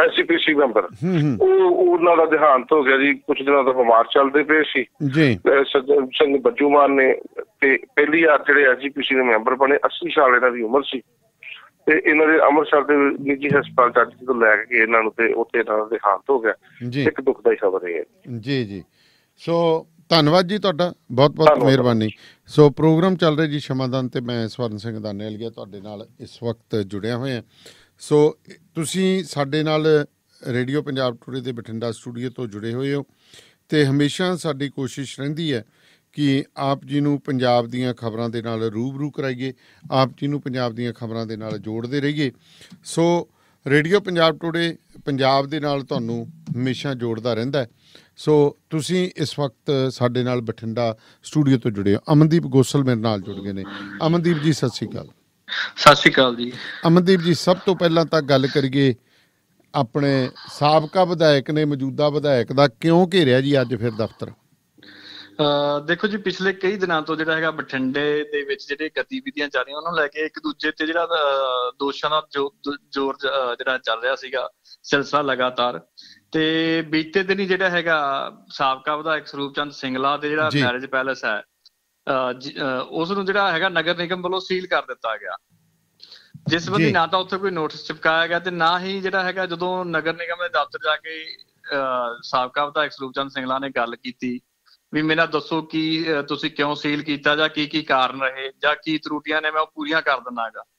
ਉਹਨਾਂ ਦਾ ਦੇਹਾਂਤ ਹੋ ਗਿਆ ਜੀ। ਕੁਛ ਦਿਨਾਂ ਤੋਂ ਬਿਮਾਰ ਚੱਲਦੇ ਪਏ ਸੀ ਸੱਜਣ ਸਿੰਘ ਬੱਜੂਮਾਨ ਨੇ। ਤੇ ਪਹਿਲੀ ਵਾਰ ਜਿਹੜੇ SGPC ਦੇ ਮੈਂਬਰ ਬਣੇ, 80 ਸਾਲ ਇਹਨਾਂ ਦੀ ਉਮਰ ਸੀ। ਤੇ ਇਹਨਾਂ ਦੇ ਅੰਮ੍ਰਿਤਸਰ ਦੇ ਨਿੱਜੀ ਹਸਪਤਾਲ ਚ ਤੋਂ ਲੈ ਕੇ ਇਹਨਾਂ ਨੂੰ ਤੇ ਉੱਥੇ ਇਹਨਾਂ ਦਾ ਦੇਹਾਂਤ ਹੋ ਗਿਆ। ਇੱਕ ਦੁਖਦਾਈ ਖਬਰ ਹੈ ਜੀ ਜੀ। ਸੋ ਧੰਨਵਾਦ ਜੀ ਤੁਹਾਡਾ, ਬਹੁਤ ਬਹੁਤ ਮਿਹਰਬਾਨੀ। ਸੋ ਪ੍ਰੋਗਰਾਮ ਚੱਲ ਰਿਹਾ ਜੀ ਸ਼ਮਾਦਾਨ ਤੇ ਮੈਂ ਸਵਰਨ ਸਿੰਘ ਦਾਨੇਵਾਲੀਆ ਤੁਹਾਡੇ ਨਾਲ ਇਸ ਵਕਤ ਜੁੜਿਆ ਹੋਇਆ। ਸੋ ਤੁਸੀਂ ਸਾਡੇ ਨਾਲ ਰੇਡੀਓ ਪੰਜਾਬ ਟੂਡੇ ਦੇ ਬਠਿੰਡਾ ਸਟੂਡੀਓ ਤੋਂ ਜੁੜੇ ਹੋਏ ਹੋ ਤੇ ਹਮੇਸ਼ਾ ਸਾਡੀ ਕੋਸ਼ਿਸ਼ ਰਹਿੰਦੀ ਹੈ ਕਿ ਆਪ ਜੀ ਨੂੰ ਪੰਜਾਬ ਦੀਆਂ ਖਬਰਾਂ ਦੇ ਨਾਲ ਰੂਬਰੂ ਕਰਾਈਏ, ਆਪ ਜੀ ਨੂੰ ਪੰਜਾਬ ਦੀਆਂ ਖਬਰਾਂ ਦੇ ਨਾਲ ਜੋੜਦੇ ਰਹੀਏ। So radio Punjab today Punjab ਦੇ ਨਾਲ ਤੁਹਾਨੂੰ ਹਮੇਸ਼ਾ ਜੋੜਦਾ ਰਹਿੰਦਾ। ਸੋ ਤੁਸੀਂ ਇਸ ਵਕਤ ਸਾਡੇ ਨਾਲ ਬਠਿੰਡਾ ਸਟੂਡੀਓ ਤੋਂ ਜੁੜੇ ਹੋ। ਅਮਨਦੀਪ ਗੋਸਲ ਮੇਰੇ ਨਾਲ ਜੁੜ ਗਏ ਨੇ। ਅਮਨਦੀਪ ਜੀ ਸਤਿ ਸ਼੍ਰੀ ਅਕਾਲ। ਸਤਿ ਸ਼੍ਰੀ ਅਕਾਲ ਜੀ। ਅਮਨਦੀਪ ਜੀ, ਸਭ ਤੋਂ ਪਹਿਲਾਂ ਤਾਂ ਗੱਲ ਕਰੀਏ ਆਪਣੇ ਸਾਬਕਾ ਵਿਧਾਇਕ ਨੇ ਮੌਜੂਦਾ ਵਿਧਾਇਕ ਦਾ ਕਿਉਂ ਘੇਰਿਆ ਜੀ ਅੱਜ ਫਿਰ ਦਫ਼ਤਰ? ਦੇਖੋ ਜੀ, ਪਿਛਲੇ ਕਈ ਦਿਨਾਂ ਤੋਂ ਜਿਹੜਾ ਹੈਗਾ ਬਠਿੰਡੇ ਦੇ ਵਿੱਚ ਜਿਹੜੇ ਗਤੀਵਿਧੀਆਂ ਚੱਲ ਰਹੀਆਂ ਉਹਨਾਂ ਨੂੰ ਲੈ ਕੇ ਇੱਕ ਦੂਜੇ ਤੇ ਜਿਹੜਾ ਦੋਸ਼ਾਂ ਦਾ ਜ਼ੋਰ ਜਿਹੜਾ ਚੱਲ ਰਿਹਾ ਸੀਗਾ ਸਿਲਸਿਲਾ ਲਗਾਤਾਰ। ਤੇ ਬੀਤੇ ਦਿਨ ਹੀ ਜਿਹੜਾ ਹੈਗਾ ਸਾਬਕਾ ਵਿਧਾਇਕ ਸਰੂਪ ਚੰਦ ਸਿੰਗਲਾ ਦੇ ਜਿਹੜਾ ਮੈਰਿਜ ਪੈਲੇਸ ਹੈ ਉਸ ਨੂੰ ਜਿਹੜਾ ਹੈਗਾ ਨਗਰ ਨਿਗਮ ਵੱਲੋਂ ਸੀਲ ਕਰ ਦਿੱਤਾ ਗਿਆ, ਜਿਸ ਸੰਬੰਧੀ ਨਾ ਤਾਂ ਉੱਥੇ ਕੋਈ ਨੋਟਿਸ ਚਿਪਕਾਇਆ ਗਿਆ ਤੇ ਨਾ ਹੀ ਜਿਹੜਾ ਹੈਗਾ ਜਦੋਂ ਨਗਰ ਨਿਗਮ ਦੇ ਦਫ਼ਤਰ ਜਾ ਕੇ ਸਾਬਕਾ ਵਿਧਾਇਕ ਸਰੂਪ ਚੰਦ ਸਿੰਗਲਾ ਨੇ ਗੱਲ ਕੀਤੀ ਵੀ ਮੈਨੂੰ ਦੱਸੋ ਕਿ ਤੁਸੀਂ ਕਿਉਂ ਸੀਲ ਕੀਤਾ ਜਾਂ ਕੀ ਕਾਰਨ ਰਹੇ ਜਾਂ ਕੀ ਤਰੁੱਟੀਆਂ ਨੇ, ਮੈਂ ਉਹ ਪੂਰੀਆਂ ਕਰ ਦਿੰਦਾ ਹੈਗਾ।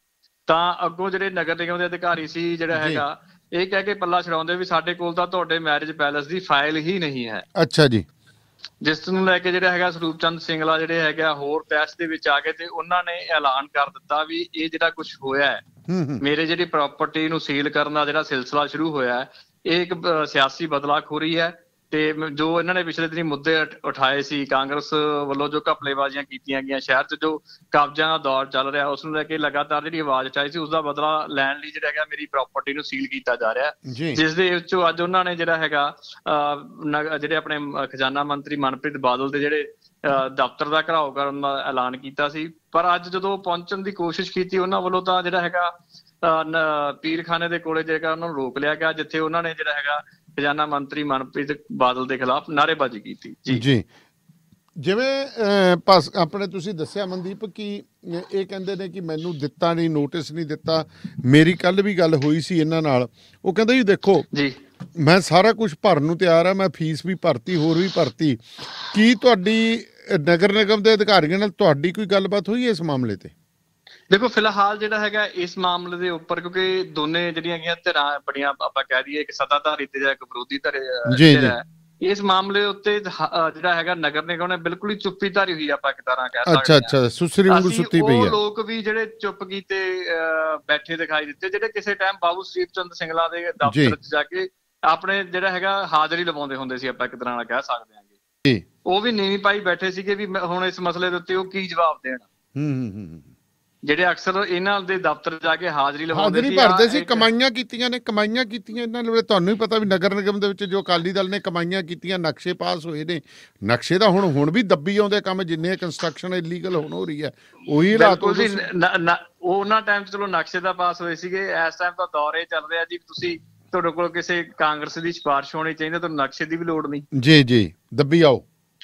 ਤਾਂ ਅੱਗੋਂ ਜਿਹੜੇ ਨਗਰ ਨਿਗਮ ਦੇ ਅਧਿਕਾਰੀ ਸੀ ਜਿਹੜਾ ਹੈਗਾ ਇਹ ਕਹਿ ਕੇ ਪੱਲਾ ਛਡਾਉਂਦੇ ਵੀ ਸਾਡੇ ਕੋਲ ਤਾਂ ਤੁਹਾਡੇ ਮੈਰਿਜ ਪੈਲੇਸ ਦੀ ਫਾਈਲ ਹੀ ਨਹੀਂ ਹੈ। ਅੱਛਾ ਜੀ। ਜਿਸ ਨੂੰ ਲੈ ਕੇ ਜਿਹੜਾ ਹੈਗਾ ਸਰੂਪ ਚੰਦ ਸਿੰਗਲਾ ਜਿਹੜੇ ਹੈਗਾ ਹੋਰ ਤੈਸ਼ ਦੇ ਵਿੱਚ ਆ ਗਏ ਤੇ ਉਹਨਾਂ ਨੇ ਐਲਾਨ ਕਰ ਦਿੱਤਾ ਵੀ ਇਹ ਜਿਹੜਾ ਕੁਝ ਹੋਇਆ ਹੈ, ਮੇਰੇ ਜਿਹੜੀ ਪ੍ਰਾਪਰਟੀ ਨੂੰ ਸੀਲ ਕਰਨ ਦਾ ਜਿਹੜਾ ਸਿਲਸਿਲਾ ਸ਼ੁਰੂ ਹੋਇਆ ਹੈ, ਇਹ ਇੱਕ ਸਿਆਸੀ ਬਦਲਾਖੋਰੀ ਹੈ। ਤੇ ਜੋ ਇਹਨਾਂ ਨੇ ਪਿਛਲੇ ਦਿਨੀ ਮੁੱਦੇ ਉਠਾਏ ਸੀ ਕਾਂਗਰਸ ਵੱਲੋਂ, ਜੋ ਘਪਲੇਬਾਜ਼ੀਆਂ ਕੀਤੀਆਂ ਗਈਆਂ, ਸ਼ਹਿਰ 'ਚ ਜੋ ਕਬਜ਼ਿਆਂ ਦਾ ਦੌਰ ਚੱਲ ਰਿਹਾ, ਉਸ ਨੂੰ ਲੈ ਕੇ ਲਗਾਤਾਰ ਜਿਹੜੀ ਆਵਾਜ਼ ਉਠਾਈ ਸੀ, ਉਸ ਦਾ ਬਦਲਾ ਲੈਣ ਲਈ ਜਿਹੜਾ ਹੈਗਾ ਮੇਰੀ ਪ੍ਰਾਪਰਟੀ ਨੂੰ ਸੀਲ ਕੀਤਾ ਜਾ ਰਿਹਾ, ਜਿਸ ਦੇ ਵਿੱਚੋਂ ਅੱਜ ਉਹਨਾਂ ਨੇ ਜਿਹੜਾ ਹੈਗਾ ਜਿਹੜੇ ਆਪਣੇ ਖਜ਼ਾਨਾ ਮੰਤਰੀ ਮਨਪ੍ਰੀਤ ਬਾਦਲ ਦੇ ਜਿਹੜੇ ਦਫ਼ਤਰ ਦਾ ਘਿਰਾਓ ਕਰਨ ਦਾ ਐਲਾਨ ਕੀਤਾ ਸੀ। ਪਰ ਅੱਜ ਜਦੋਂ ਪਹੁੰਚਣ ਦੀ ਕੋਸ਼ਿਸ਼ ਕੀਤੀ ਉਹਨਾਂ ਵੱਲੋਂ ਤਾਂ ਜਿਹੜਾ ਹੈਗਾ ਪੀਰਖਾਨੇ ਦੇ ਕੋਲੇ ਜਿਹੜਾ ਉਹਨਾਂ ਨੂੰ ਰੋਕ ਲਿਆ ਗਿਆ, ਜਿੱਥੇ ਉਹਨਾਂ ਨੇ ਜਿਹੜਾ ਹੈਗਾ ਖਜ਼ਾਨਾ ਮੰਤਰੀ ਮਨਪ੍ਰੀਤ ਬਾਦਲ ਦੇ ਖਿਲਾਫ ਨਾਅਰੇਬਾਜ਼ੀ ਕੀਤੀ। ਜੀ ਜਿਵੇਂ ਆਪਣੇ ਤੁਸੀਂ ਦੱਸਿਆ ਮਨਦੀਪ ਕਿ ਇਹ ਕਹਿੰਦੇ ਨੇ ਕਿ ਮੈਨੂੰ ਦਿੱਤਾ ਨਹੀਂ, ਨੋਟਿਸ ਨਹੀਂ ਦਿੱਤਾ। ਮੇਰੀ ਕੱਲ ਵੀ ਗੱਲ ਹੋਈ ਸੀ ਇਹਨਾਂ ਨਾਲ, ਉਹ ਕਹਿੰਦੇ ਜੀ ਦੇਖੋ ਜੀ ਮੈਂ ਸਾਰਾ ਕੁਝ ਭਰਨ ਨੂੰ ਤਿਆਰ ਆ, ਮੈਂ ਫੀਸ ਵੀ ਭਰਤੀ, ਹੋਰ ਵੀ ਭਰਤੀ। ਕੀ ਤੁਹਾਡੀ ਨਗਰ ਨਿਗਮ ਦੇ ਅਧਿਕਾਰੀਆਂ ਨਾਲ ਤੁਹਾਡੀ ਕੋਈ ਗੱਲਬਾਤ ਹੋਈ ਇਸ ਮਾਮਲੇ ਤੇ? ਦੇਖੋ ਫਿਲਹਾਲ ਜਿਹੜਾ ਹੈਗਾ ਇਸ ਮਾਮਲੇ ਦੇ ਉੱਪਰ, ਕਿਉਂਕਿ ਦੋਨੇ ਜਿਹੜੀਆਂ ਹੈਗੀਆਂ ਧਿਰਾਂ ਬੜੀਆਂ, ਆਪਾਂ ਕਹਿ ਦਈਏ ਇੱਕ ਸੱਤਾਧਾਰੀ ਤੇ ਜਾਂ ਇੱਕ ਵਿਰੋਧੀ ਧਿਰ ਹੈ, ਇਸ ਮਾਮਲੇ ਉੱਤੇ ਜਿਹੜਾ ਹੈਗਾ ਨਗਰ ਨਿਗਮ ਨੇ ਬਿਲਕੁਲ ਹੀ ਚੁੱਪੀ ਧਾਰੀ ਹੋਈ, ਆਪਾਂ ਇੱਕ ਤਰ੍ਹਾਂ ਕਹਿ ਸਕਦੇ ਹਾਂ। ਅੱਛਾ, ਸੁਸਰੀ ਵਾਂਗੂ ਸੁੱਤੀ ਪਈ ਹੈ। ਉਹ ਲੋਕ ਵੀ ਜਿਹੜੇ ਚੁੱਪ ਕੀਤੇ ਬੈਠੇ ਦਿਖਾਈ ਦਿੱਤੇ, ਜਿਹੜੇ ਕਿਸੇ ਟਾਈਮ ਬਾਬੂ ਸਰੂਪ ਚੰਦ ਸਿੰਗਲਾ ਦੇ ਦਫ਼ਤਰ 'ਚ ਜਾ ਕੇ ਆਪਣੇ ਜਿਹੜਾ ਹੈਗਾ ਹਾਜ਼ਰੀ ਲਵਾਉਂਦੇ ਹੁੰਦੇ ਸੀ, ਆਪਾਂ ਇੱਕ ਤਰ੍ਹਾਂ ਨਾਲ ਕਹਿ ਸਕਦੇ ਹਾਂ। ਉਹ ਵੀ ਨੀਵੀਂ ਪਾਈ ਬੈਠੇ ਸੀਗੇ ਵੀ ਹੁਣ ਇਸ ਮਸਲੇ ਦੇ ਉੱਤੇ ਉਹ ਕੀ ਜਵਾਬ ਦੇਣ। ਜਿਹੜੇ ਅਕਸਰ ਇਹਨਾਂ ਦੇ ਦਫ਼ਤਰ ਜਾ ਕੇ ਹਾਜ਼ਰੀ ਲਵਾਉਂਦੇ ਸੀ, ਭਰਦੇ ਸੀ, ਕਮਾਈਆਂ ਕੀਤੀਆਂ ਇਹਨਾਂ ਨੇ। ਤੁਹਾਨੂੰ ਵੀ ਪਤਾ ਵੀ ਨਗਰ ਨਿਗਮ ਦੇ ਵਿੱਚ ਜੋ ਅਕਾਲੀ ਦਲ ਨੇ ਕਮਾਈਆਂ ਕੀਤੀਆਂ, ਨਕਸ਼ੇ ਪਾਸ ਹੋਏ ਨੇ। ਨਕਸ਼ੇ ਤਾਂ ਹੁਣ ਵੀ ਦੱਬੀ ਆਉਂਦੇ ਕੰਮ, ਜਿੰਨੇ ਕੰਸਟਰਕਸ਼ਨ ਇਲੀਗਲ ਹੁਣ ਹੋ ਰਹੀ ਹੈ ਉਹੀ ਹਾਲਾਤ। ਉਹਨਾਂ ਟਾਈਮ 'ਚ ਚਲੋ ਨਕਸ਼ੇ ਤਾਂ ਪਾਸ ਹੋਏ ਸੀਗੇ, ਇਸ ਟਾਈਮ ਤਾਂ ਦੌਰ ਇਹ ਚੱਲ ਰਿਹਾ ਜੀ, ਤੁਸੀਂ ਤੁਹਾਡੇ ਕੋਲ ਕਿਸੇ ਕਾਂਗਰਸ ਦੀ ਸਿਫਾਰਿਸ਼ ਹੋਣੀ ਚਾਹੀਦੀ, ਤੁਹਾਨੂੰ ਨਕਸ਼ੇ ਦੀ ਵੀ ਲੋੜ ਨਹੀਂ। ਜੀ ਦੱਬੀ ਆਓ।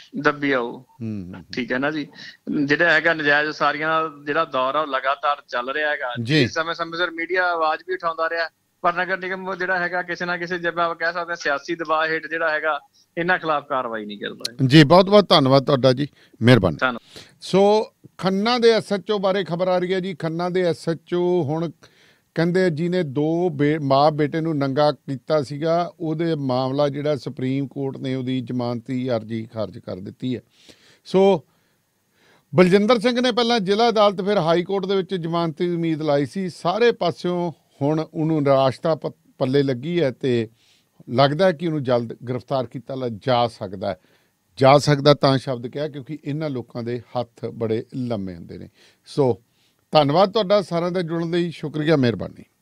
ਠੀਕ ਹੈ ਨਾ ਜੀ। ਜਿਹੜਾ ਹੈਗਾ ਨਜਾਇਜ਼ ਉਸਾਰੀਆਂ ਦਾ ਜਿਹੜਾ ਦੌਰ ਆ ਉਹ ਲਗਾਤਾਰ ਚੱਲ ਰਿਹਾ ਹੈਗਾ। ਸਮੇਂ ਸਿਰ ਮੀਡੀਆ ਆਵਾਜ਼ ਵੀ ਉਠਾਉਂਦਾ ਰਿਹਾ, ਪਰ ਨਗਰ ਨਿਗਮ ਜਿਹੜਾ ਹੈਗਾ ਕਿਸੇ ਨਾ ਕਿਸੇ, ਜਿਵੇਂ ਆਪਾਂ ਕਹਿ ਸਕਦੇ ਹਾਂ ਸਿਆਸੀ ਦਬਾਅ ਹੇਠ ਜਿਹੜਾ ਹੈਗਾ ਇਹਨਾਂ ਖਿਲਾਫ ਕਾਰਵਾਈ ਨਹੀਂ ਕਰਦਾ। ਜੀ ਬਹੁਤ ਬਹੁਤ ਧੰਨਵਾਦ ਤੁਹਾਡਾ ਜੀ, ਮਿਹਰਬਾਨੀ। ਸੋ ਖੰਨਾ ਦੇ SHO ਬਾਰੇ ਖਬਰ ਆ ਰਹੀ ਹੈ ਜੀ। ਖੰਨਾ ਦੇ SHO ਹੁਣ ਕਹਿੰਦੇ ਜਿਹਨੇ ਮਾਂ ਬੇਟੇ ਨੂੰ ਨੰਗਾ ਕੀਤਾ ਸੀਗਾ, ਉਹਦੇ ਮਾਮਲਾ ਜਿਹੜਾ ਸੁਪਰੀਮ ਕੋਰਟ ਨੇ ਉਹਦੀ ਜ਼ਮਾਨਤੀ ਅਰਜੀ ਖਾਰਜ ਕਰ ਦਿੱਤੀ ਹੈ। ਸੋ ਬਲਜਿੰਦਰ ਸਿੰਘ ਨੇ ਪਹਿਲਾਂ ਜ਼ਿਲ੍ਹਾ ਅਦਾਲਤ, ਫਿਰ ਹਾਈ ਕੋਰਟ ਦੇ ਵਿੱਚ ਜ਼ਮਾਨਤੀ ਦੀ ਉਮੀਦ ਲਾਈ ਸੀ। ਸਾਰੇ ਪਾਸਿਓਂ ਹੁਣ ਉਹਨੂੰ ਨਿਰਾਸ਼ਤਾ ਪੱਲੇ ਲੱਗੀ ਹੈ ਤੇ ਲੱਗਦਾ ਕਿ ਉਹਨੂੰ ਜਲਦ ਗ੍ਰਿਫਤਾਰ ਕੀਤਾ ਜਾ ਸਕਦਾ ਤਾਂ ਸ਼ਬਦ ਕਿਹਾ, ਕਿਉਂਕਿ ਇਹਨਾਂ ਲੋਕਾਂ ਦੇ ਹੱਥ ਬੜੇ ਲੰਮੇ ਹੁੰਦੇ ਨੇ। ਸੋ ਧੰਨਵਾਦ ਤੁਹਾਡਾ ਸਾਰਿਆਂ ਦਾ ਜੁੜਨ ਲਈ, ਸ਼ੁਕਰੀਆ, ਮਿਹਰਬਾਨੀ।